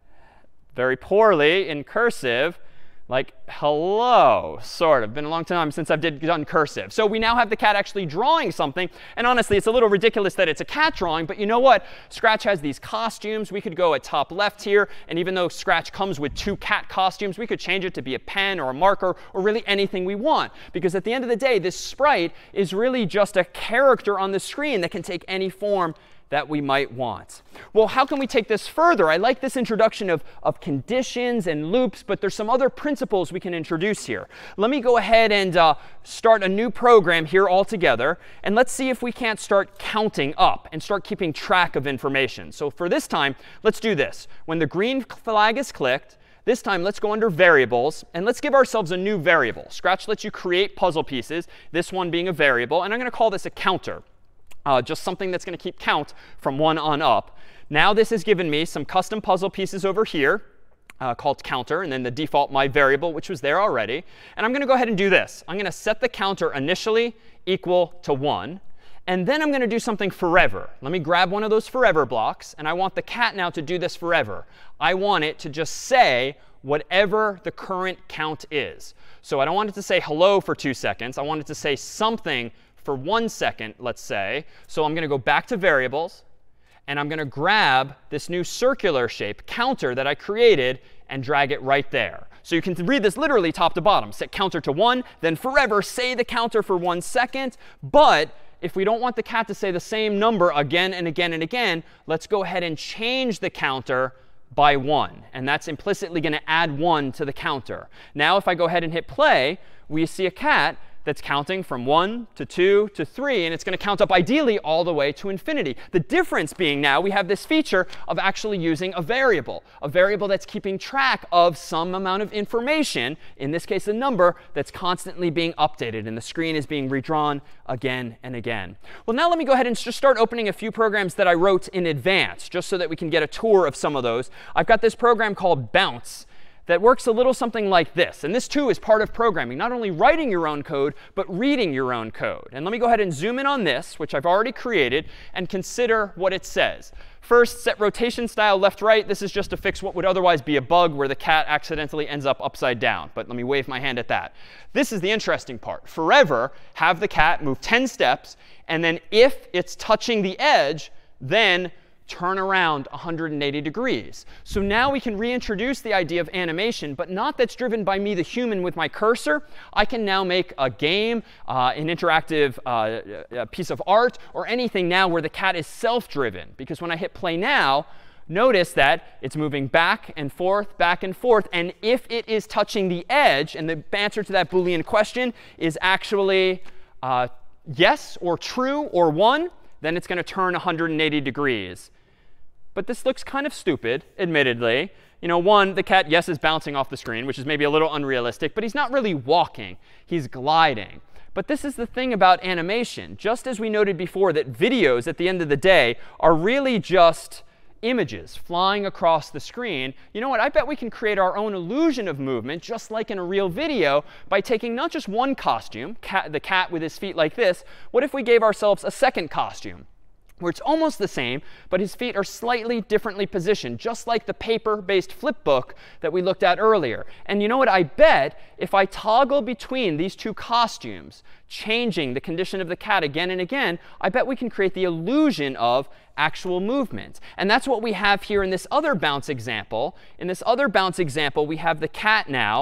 very poorly in cursive, like hello, sort of. Been a long time since I've did, done cursive. So we now have the cat actually drawing something. And honestly, it's a little ridiculous that it's a cat drawing. But you know what? Scratch has these costumes. We could go at top left here. And even though Scratch comes with two cat costumes, we could change it to be a pen or a marker or really anything we want. Because at the end of the day, this sprite is really just a character on the screen that can take any form that we might want. Well, how can we take this further? I like this introduction of, of conditions and loops, but there's some other principles we can introduce here. Let me go ahead and uh, start a new program here altogether. And let's see if we can't start counting up and start keeping track of information. So for this time, let's do this. When the green flag is clicked, this time, let's go under variables, and let's give ourselves a new variable. Scratch lets you create puzzle pieces, this one being a variable. And I'm going to call this a counter. Uh, just something that's going to keep count from one on up. Now this has given me some custom puzzle pieces over here uh, called counter, and then the default my variable, which was there already. And I'm going to go ahead and do this. I'm going to set the counter initially equal to one. And then I'm going to do something forever. Let me grab one of those forever blocks. And I want the cat now to do this forever. I want it to just say whatever the current count is. So I don't want it to say hello for two seconds. I want it to say something for one second, let's say. So I'm going to go back to variables. And I'm going to grab this new circular shape, counter, that I created and drag it right there. So you can read this literally top to bottom. Set counter to one, then forever say the counter for one second. But if we don't want the cat to say the same number again and again and again, let's go ahead and change the counter by one. And that's implicitly going to add one to the counter. Now if I go ahead and hit play, we see a cat that's counting from one to two to three. And it's going to count up ideally all the way to infinity. The difference being now we have this feature of actually using a variable, a variable that's keeping track of some amount of information, in this case a number, that's constantly being updated. And the screen is being redrawn again and again. Well, now let me go ahead and just start opening a few programs that I wrote in advance, just so that we can get a tour of some of those. I've got this program called Bounce that works a little something like this. And this, too, is part of programming, not only writing your own code, but reading your own code. And let me go ahead and zoom in on this, which I've already created, and consider what it says. First, set rotation style left, right. This is just to fix what would otherwise be a bug where the cat accidentally ends up upside down. But let me wave my hand at that. This is the interesting part. Forever, have the cat move ten steps. And then if it's touching the edge, then turn around one hundred eighty degrees. So now we can reintroduce the idea of animation, but not that's driven by me, the human, with my cursor. I can now make a game, uh, an interactive uh, a piece of art, or anything now where the cat is self-driven. Because when I hit play now, notice that it's moving back and forth, back and forth. And if it is touching the edge, and the answer to that Boolean question is actually uh, yes or true or one, then it's going to turn one hundred eighty degrees. But this looks kind of stupid, admittedly. You know, one, the cat, yes, is bouncing off the screen, which is maybe a little unrealistic. But he's not really walking. He's gliding. But this is the thing about animation. Just as we noted before that videos, at the end of the day, are really just images flying across the screen. You know what? I bet we can create our own illusion of movement, just like in a real video, by taking not just one costume, cat, the cat with his feet like this. What if we gave ourselves a second costume, where it's almost the same, but his feet are slightly differently positioned, just like the paper-based flip book that we looked at earlier. And you know what? I bet if I toggle between these two costumes, changing the condition of the cat again and again, I bet we can create the illusion of actual movement. And that's what we have here in this other bounce example. In this other bounce example, we have the cat now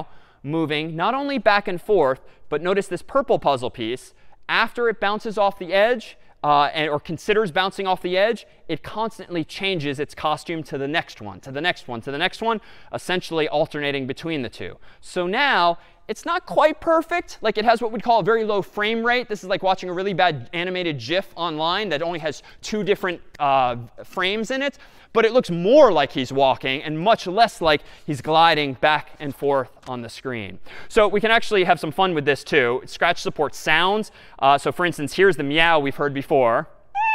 moving not only back and forth, but notice this purple puzzle piece. After it bounces off the edge, uh, and, or considers bouncing off the edge, it constantly changes its costume to the next one, to the next one, to the next one, essentially alternating between the two. So now, it's not quite perfect. Like, it has what we'd call a very low frame rate. This is like watching a really bad animated GIF online that only has two different uh, frames in it. But it looks more like he's walking and much less like he's gliding back and forth on the screen. So we can actually have some fun with this too. Scratch supports sounds. Uh, so for instance, here's the meow we've heard before.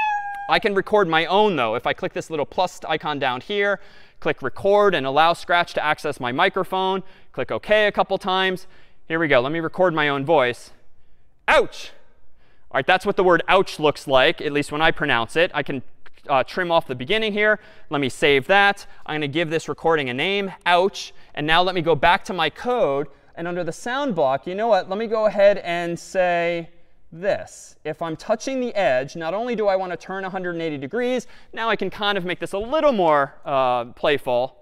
I can record my own, though. If I click this little plus icon down here, click record and allow Scratch to access my microphone, click OK a couple times. Here we go. Let me record my own voice. Ouch. All right, that's what the word ouch looks like, at least when I pronounce it. I can uh, trim off the beginning here. Let me save that. I'm going to give this recording a name, ouch. And now let me go back to my code. And under the sound block, you know what? Let me go ahead and say this. If I'm touching the edge, not only do I want to turn one hundred eighty degrees, now I can kind of make this a little more uh, playful.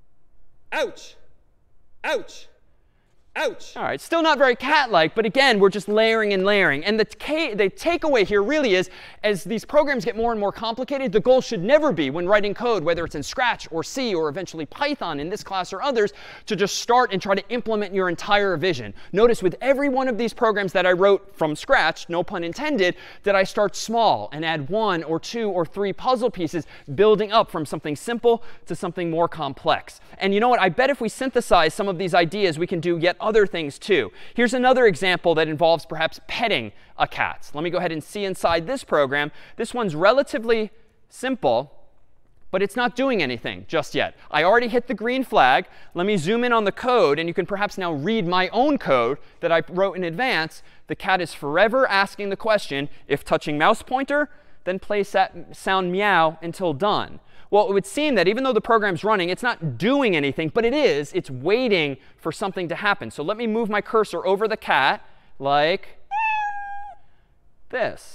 Ouch. Ouch. Ouch. All right, still not very cat-like, but again, we're just layering and layering. And the, the takeaway here really is, as these programs get more and more complicated, the goal should never be, when writing code, whether it's in Scratch or C or eventually Python in this class or others, to just start and try to implement your entire vision. Notice with every one of these programs that I wrote from scratch, no pun intended, that I start small and add one or two or three puzzle pieces, building up from something simple to something more complex. And you know what? I bet if we synthesize some of these ideas, we can do yet other things too. Here's another example that involves perhaps petting a cat. Let me go ahead and see inside this program. This one's relatively simple, but it's not doing anything just yet. I already hit the green flag. Let me zoom in on the code, and you can perhaps now read my own code that I wrote in advance. The cat is forever asking the question, if touching mouse pointer, then play sound meow until done. Well, it would seem that even though the program's running, it's not doing anything, but it is. It's waiting for something to happen. So let me move my cursor over the cat like this.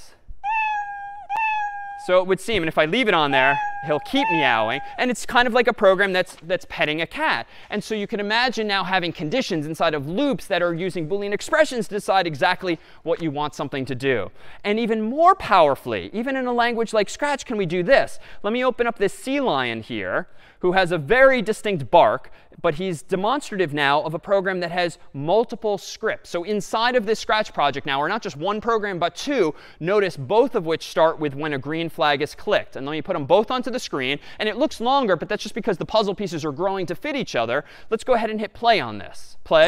So it would seem, and if I leave it on there, he'll keep meowing. And it's kind of like a program that's, that's petting a cat. And so you can imagine now having conditions inside of loops that are using Boolean expressions to decide exactly what you want something to do. And even more powerfully, even in a language like Scratch, can we do this? Let me open up this sea lion here, who has a very distinct bark, but he's demonstrative now of a program that has multiple scripts. So inside of this Scratch project now, are not just one program, but two. Notice both of which start with when a green flag is clicked. And let me put them both onto the screen. And it looks longer, but that's just because the puzzle pieces are growing to fit each other. Let's go ahead and hit play on this. Play.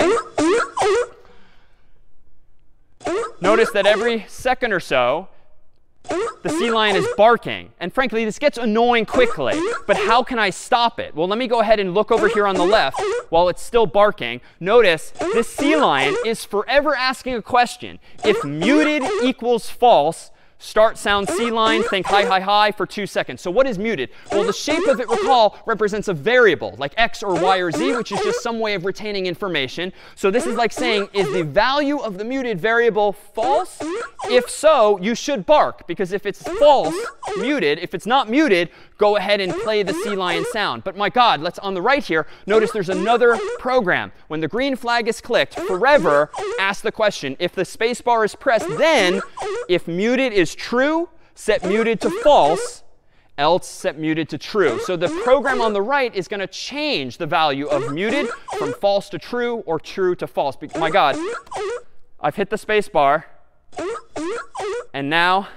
Notice that every second or so, the sea lion is barking. And frankly, this gets annoying quickly. But how can I stop it? Well, let me go ahead and look over here on the left while it's still barking. Notice this sea lion is forever asking a question. If muted equals false, start sound sea lion, think hi, hi, hi for two seconds. So what is muted? Well, the shape of it, recall, represents a variable, like x or y or z, which is just some way of retaining information. So this is like saying, is the value of the muted variable false? If so, you should bark, because if it's false, muted, if it's not muted, go ahead and play the sea lion sound. But my God, let's on the right here, notice there's another program. When the green flag is clicked, forever ask the question. If the space bar is pressed, then if muted is true, set muted to false, else set muted to true. So the program on the right is going to change the value of muted from false to true or true to false. Be my God, I've hit the space bar, and now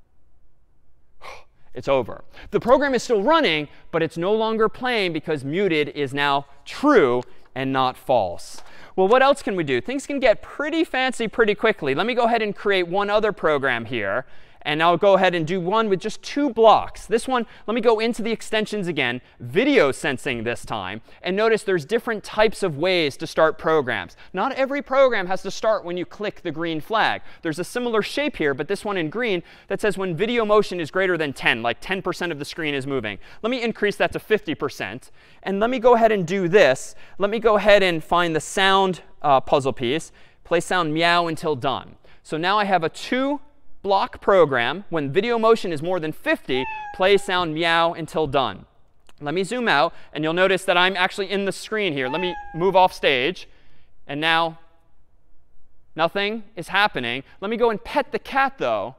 it's over. The program is still running, but it's no longer playing because muted is now true and not false. Well, what else can we do? Things can get pretty fancy pretty quickly. Let me go ahead and create one other program here. And I'll go ahead and do one with just two blocks. This one, let me go into the extensions again, video sensing this time. And notice there's different types of ways to start programs. Not every program has to start when you click the green flag. There's a similar shape here, but this one in green that says when video motion is greater than ten, like ten percent of the screen is moving. Let me increase that to fifty percent. And let me go ahead and do this. Let me go ahead and find the sound uh, puzzle piece, play sound meow until done. So now I have a two block program. When video motion is more than fifty, play sound meow until done. Let me zoom out, and you'll notice that I'm actually in the screen here. Let me move off stage. And now nothing is happening. Let me go and pet the cat, though.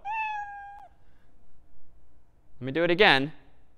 Let me do it again.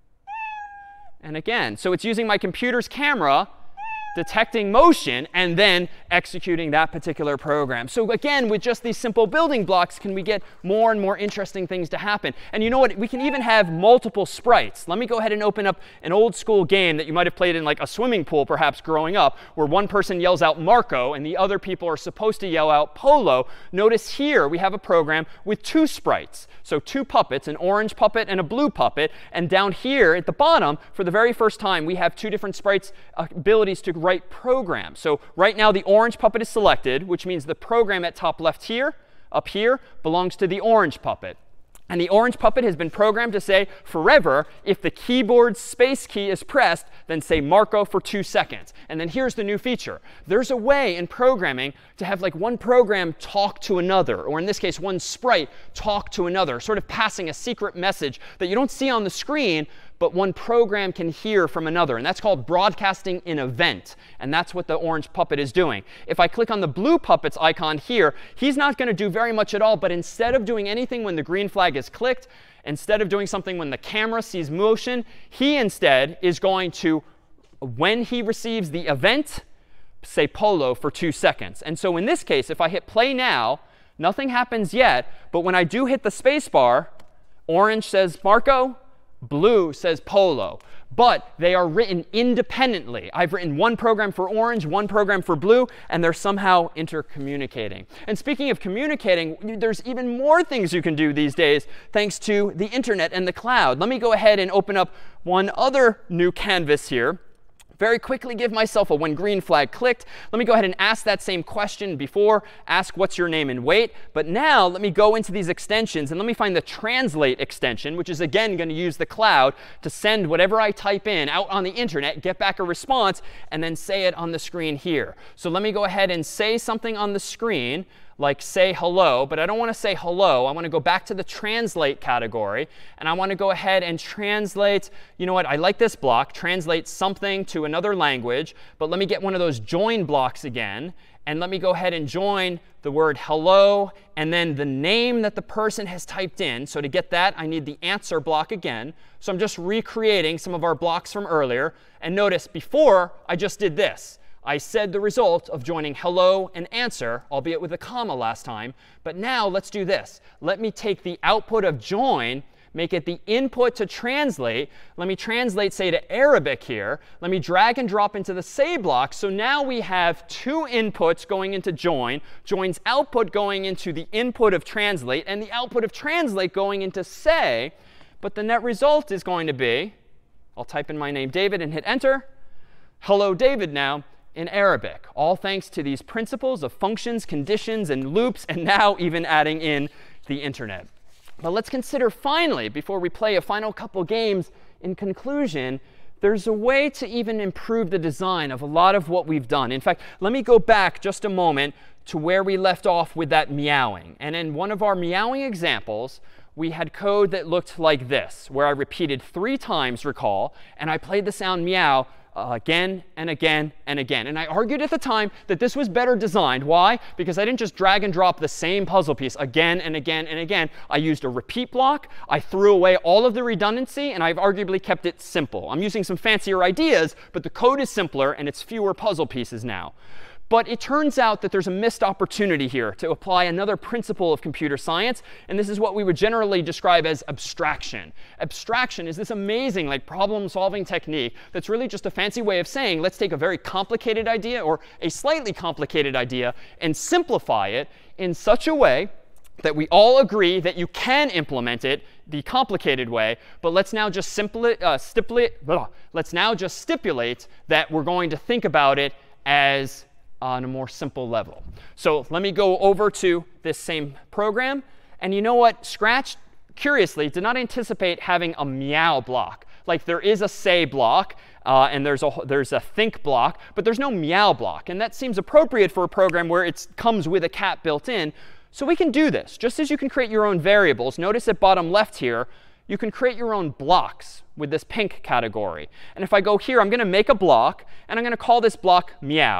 And again. So it's using my computer's camera, detecting motion, and then executing that particular program. So again, with just these simple building blocks, can we get more and more interesting things to happen? And you know what? We can even have multiple sprites. Let me go ahead and open up an old school game that you might have played in like a swimming pool, perhaps growing up, where one person yells out Marco and the other people are supposed to yell out Polo. Notice here we have a program with two sprites. So two puppets, an orange puppet and a blue puppet. And down here at the bottom, for the very first time, we have two different sprites' abilities to write programs. So right now the orange puppet is selected, which means the program at top left here, up here, belongs to the orange puppet. And the orange puppet has been programmed to say forever, if the keyboard space key is pressed, then say Marco for two seconds. And then here's the new feature. There's a way in programming to have like one program talk to another, or in this case, one sprite talk to another, sort of passing a secret message that you don't see on the screen, but one program can hear from another. And that's called broadcasting an event. And that's what the orange puppet is doing. If I click on the blue puppet's icon here, he's not going to do very much at all. But instead of doing anything when the green flag is clicked, instead of doing something when the camera sees motion, he instead is going to, when he receives the event, say Polo for two seconds. And so in this case, if I hit play now, nothing happens yet. But when I do hit the space bar, orange says Marco, blue says Polo. But they are written independently. I've written one program for orange, one program for blue, and they're somehow intercommunicating. And speaking of communicating, there's even more things you can do these days thanks to the internet and the cloud. Let me go ahead and open up one other new canvas here. Very quickly give myself a when green flag clicked. Let me go ahead and ask that same question before. Ask what's your name and wait. But now let me go into these extensions and let me find the translate extension, which is again going to use the cloud to send whatever I type in out on the internet, get back a response, and then say it on the screen here. So let me go ahead and say something on the screen, like say hello, but I don't want to say hello. I want to go back to the translate category, and I want to go ahead and translate, you know what, I like this block, translate something to another language, but let me get one of those join blocks again, and let me go ahead and join the word hello, and then the name that the person has typed in. So to get that, I need the answer block again. So I'm just recreating some of our blocks from earlier. And notice before, I just did this. I said the result of joining hello and answer, albeit with a comma last time. But now let's do this. Let me take the output of join, make it the input to translate. Let me translate, say, to Arabic here. Let me drag and drop into the say block. So now we have two inputs going into join, join's output going into the input of translate, and the output of translate going into say. But the net result is going to be, I'll type in my name David and hit enter. Hello, David now in Arabic, all thanks to these principles of functions, conditions, and loops, and now even adding in the internet. But let's consider finally, before we play a final couple games, in conclusion, there's a way to even improve the design of a lot of what we've done. In fact, let me go back just a moment to where we left off with that meowing. And in one of our meowing examples, we had code that looked like this, where I repeated three times, recall, and I played the sound meow Uh, again and again and again. And I argued at the time that this was better designed. Why? Because I didn't just drag and drop the same puzzle piece again and again and again. I used a repeat block. I threw away all of the redundancy, and I've arguably kept it simple. I'm using some fancier ideas, but the code is simpler, and it's fewer puzzle pieces now. But it turns out that there's a missed opportunity here to apply another principle of computer science. And this is what we would generally describe as abstraction. Abstraction is this amazing like problem-solving technique that's really just a fancy way of saying, let's take a very complicated idea or a slightly complicated idea and simplify it in such a way that we all agree that you can implement it the complicated way. But let's now just simply, uh, stipulate, blah, let's now just stipulate that we're going to think about it as on a more simple level. So let me go over to this same program. And you know what? Scratch, curiously, did not anticipate having a meow block. Like there is a say block, uh, and there's a, there's a think block, but there's no meow block. And that seems appropriate for a program where it comes with a cat built in. So we can do this. Just as you can create your own variables, notice at bottom left here, you can create your own blocks with this pink category. And if I go here, I'm going to make a block, and I'm going to call this block meow.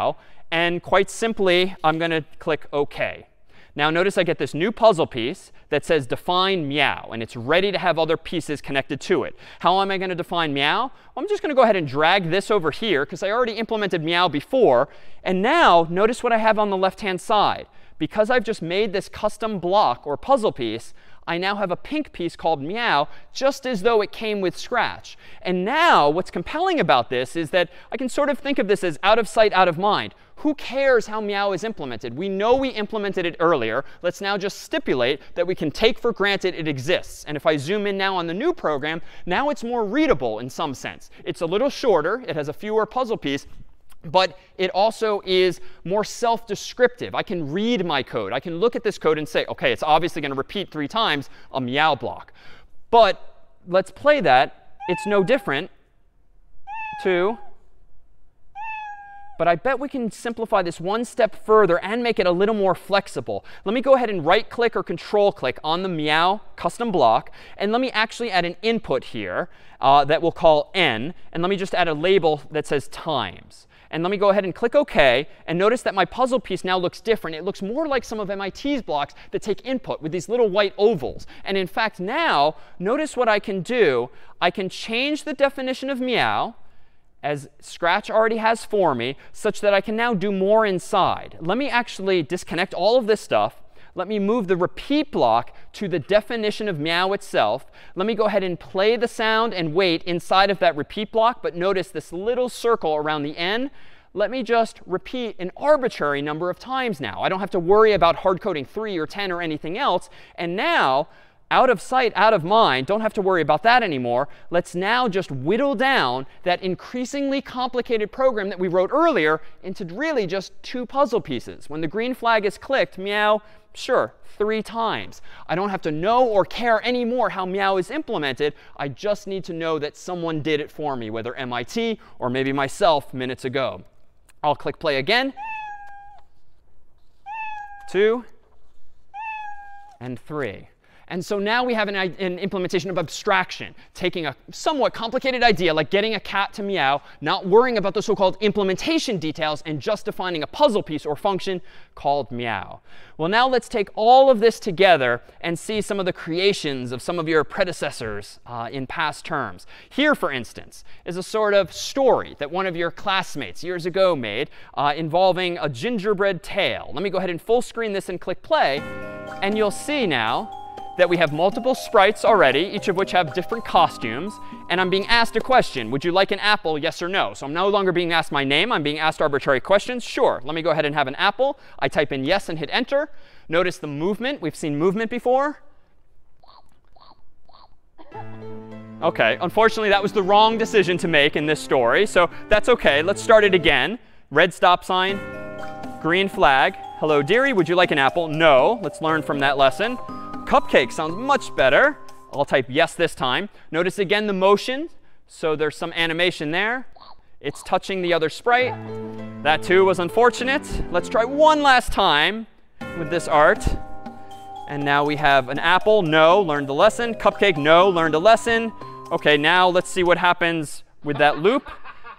And quite simply, I'm going to click OK. Now notice I get this new puzzle piece that says define meow, and it's ready to have other pieces connected to it. How am I going to define meow? Well, I'm just going to go ahead and drag this over here because I already implemented meow before. And now notice what I have on the left-hand side. Because I've just made this custom block or puzzle piece, I now have a pink piece called meow, just as though it came with Scratch. And now what's compelling about this is that I can sort of think of this as out of sight, out of mind. Who cares how meow is implemented? We know we implemented it earlier. Let's now just stipulate that we can take for granted it exists. And if I zoom in now on the new program, now it's more readable in some sense. It's a little shorter. It has a fewer puzzle piece. But it also is more self-descriptive. I can read my code. I can look at this code and say, OK, it's obviously going to repeat three times a meow block. But let's play that. It's no different to. But I bet we can simplify this one step further and make it a little more flexible. Let me go ahead and right click or control click on the meow custom block. And let me actually add an input here uh, that we'll call n. And let me just add a label that says times. And let me go ahead and click OK. And notice that my puzzle piece now looks different. It looks more like some of M I T's blocks that take input with these little white ovals. And in fact, now, notice what I can do. I can change the definition of meow, as Scratch already has for me, such that I can now do more inside. Let me actually disconnect all of this stuff. Let me move the repeat block to the definition of meow itself. Let me go ahead and play the sound and wait inside of that repeat block. But notice this little circle around the N. Let me just repeat an arbitrary number of times now. I don't have to worry about hard coding three or ten or anything else. And now, out of sight, out of mind, don't have to worry about that anymore. Let's now just whittle down that increasingly complicated program that we wrote earlier into really just two puzzle pieces. When the green flag is clicked, meow, sure, three times. I don't have to know or care anymore how meow is implemented. I just need to know that someone did it for me, whether M I T or maybe myself minutes ago. I'll click play again. Two. And three. And so now we have an, an implementation of abstraction, taking a somewhat complicated idea like getting a cat to meow, not worrying about the so-called implementation details, and just defining a puzzle piece or function called meow. Well, now let's take all of this together and see some of the creations of some of your predecessors uh, in past terms. Here, for instance, is a sort of story that one of your classmates years ago made uh, involving a gingerbread tale. Let me go ahead and full screen this and click play. And you'll see now that we have multiple sprites already, each of which have different costumes. And I'm being asked a question. Would you like an apple, yes or no? So I'm no longer being asked my name. I'm being asked arbitrary questions. Sure. Let me go ahead and have an apple. I type in yes and hit enter. Notice the movement. We've seen movement before. OK. Unfortunately, that was the wrong decision to make in this story. So that's OK. Let's start it again. Red stop sign. Green flag. Hello, dearie. Would you like an apple? No. Let's learn from that lesson. Cupcake sounds much better. I'll type yes this time. Notice again the motion. So there's some animation there. It's touching the other sprite. That too was unfortunate. Let's try one last time with this art. And now we have an apple. No, learned the lesson. Cupcake. No, learned a lesson. OK, now let's see what happens with that loop.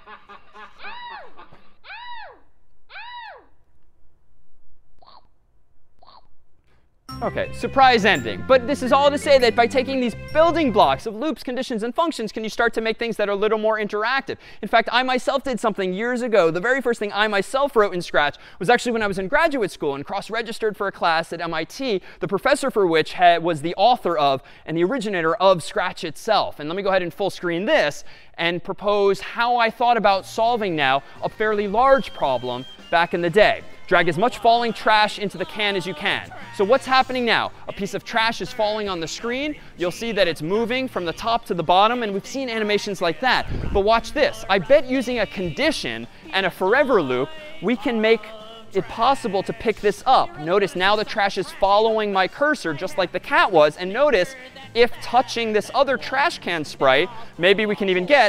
OK, surprise ending. But this is all to say that by taking these building blocks of loops, conditions, and functions, can you start to make things that are a little more interactive. In fact, I myself did something years ago. The very first thing I myself wrote in Scratch was actually when I was in graduate school and cross-registered for a class at M I T, the professor for which had, was the author of and the originator of Scratch itself. And let me go ahead and full screen this and propose how I thought about solving now a fairly large problem back in the day. Drag as much falling trash into the can as you can. So what's happening now? A piece of trash is falling on the screen. You'll see that it's moving from the top to the bottom. And we've seen animations like that. But watch this. I bet using a condition and a forever loop, we can make it possible to pick this up. Notice now the trash is following my cursor just like the cat was. And notice if touching this other trash can sprite, maybe we can even get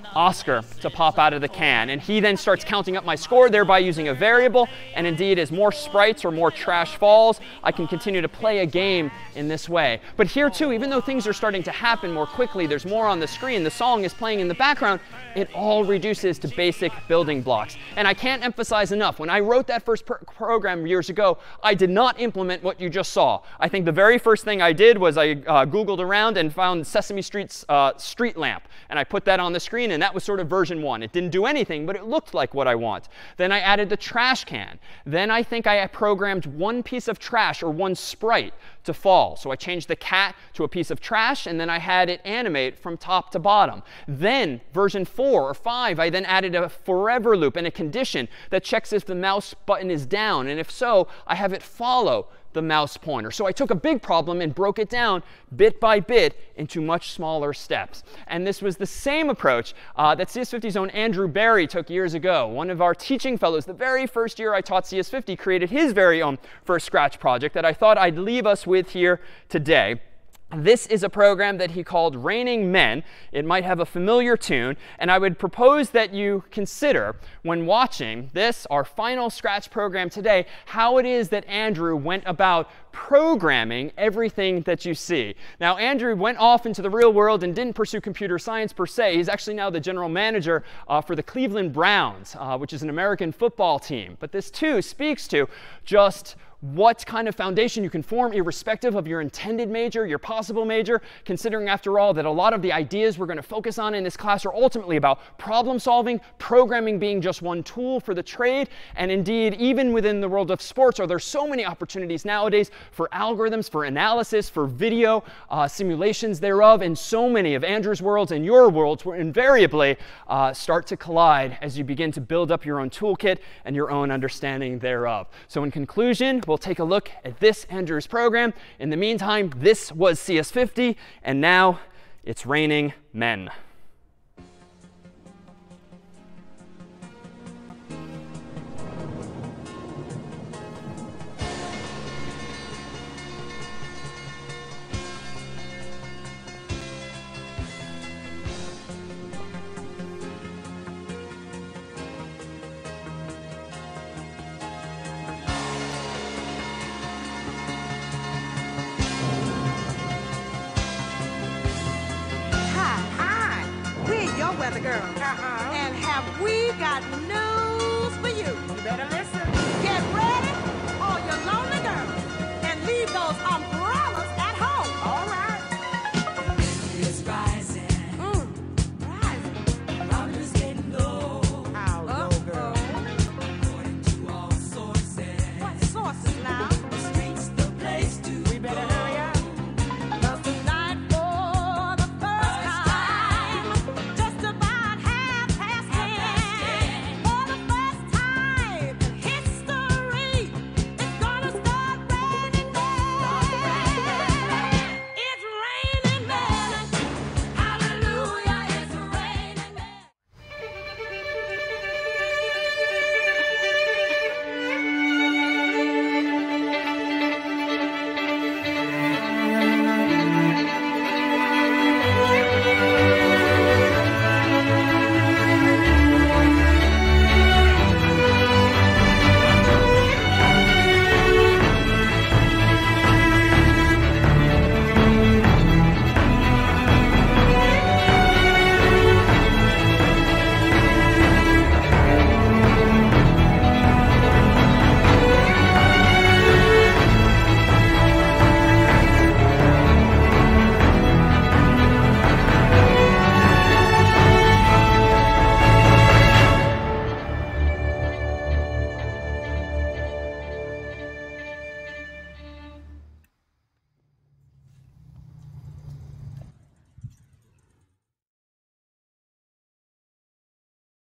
Oscar to pop out of the can. And he then starts counting up my score, thereby using a variable. And indeed, as more sprites or more trash falls, I can continue to play a game in this way. But here too, even though things are starting to happen more quickly, there's more on the screen, the song is playing in the background, it all reduces to basic building blocks. And I can't emphasize enough, when I wrote that first pr program years ago, I did not implement what you just saw. I think the very first thing I did was I uh, Googled around and found Sesame Street's uh, street lamp. And I put that on the screen, and that was sort of version one. It didn't do anything, but it looked like what I want. Then I added the trash can. Then I think I programmed one piece of trash or one sprite to fall. So I changed the cat to a piece of trash, and then I had it animate from top to bottom. Then version four or five, I then added a forever loop and a condition that checks if the mouse button is down. And if so, I have it follow the mouse pointer. So I took a big problem and broke it down bit by bit into much smaller steps. And this was the same approach uh, that C S fifty's own Andrew Barry took years ago. One of our teaching fellows, the very first year I taught C S fifty, created his very own first Scratch project that I thought I'd leave us with here today. This is a program that he called Raining Men. It might have a familiar tune. And I would propose that you consider, when watching this, our final Scratch program today, how it is that Andrew went about programming everything that you see. Now, Andrew went off into the real world and didn't pursue computer science per se. He's actually now the general manager uh, for the Cleveland Browns, uh, which is an American football team. But this, too, speaks to just what kind of foundation you can form irrespective of your intended major, your possible major, considering, after all, that a lot of the ideas we're going to focus on in this class are ultimately about problem solving, programming being just one tool for the trade. And indeed, even within the world of sports, are there so many opportunities nowadays for algorithms, for analysis, for video uh, simulations thereof, and so many of Andrew's worlds and your worlds will invariably uh, start to collide as you begin to build up your own toolkit and your own understanding thereof. So in conclusion, we'll take a look at this Andrew's program. In the meantime, this was C S fifty, and now it's Raining Men. Weather girl. Uh-huh. And have we got news for you? You better listen.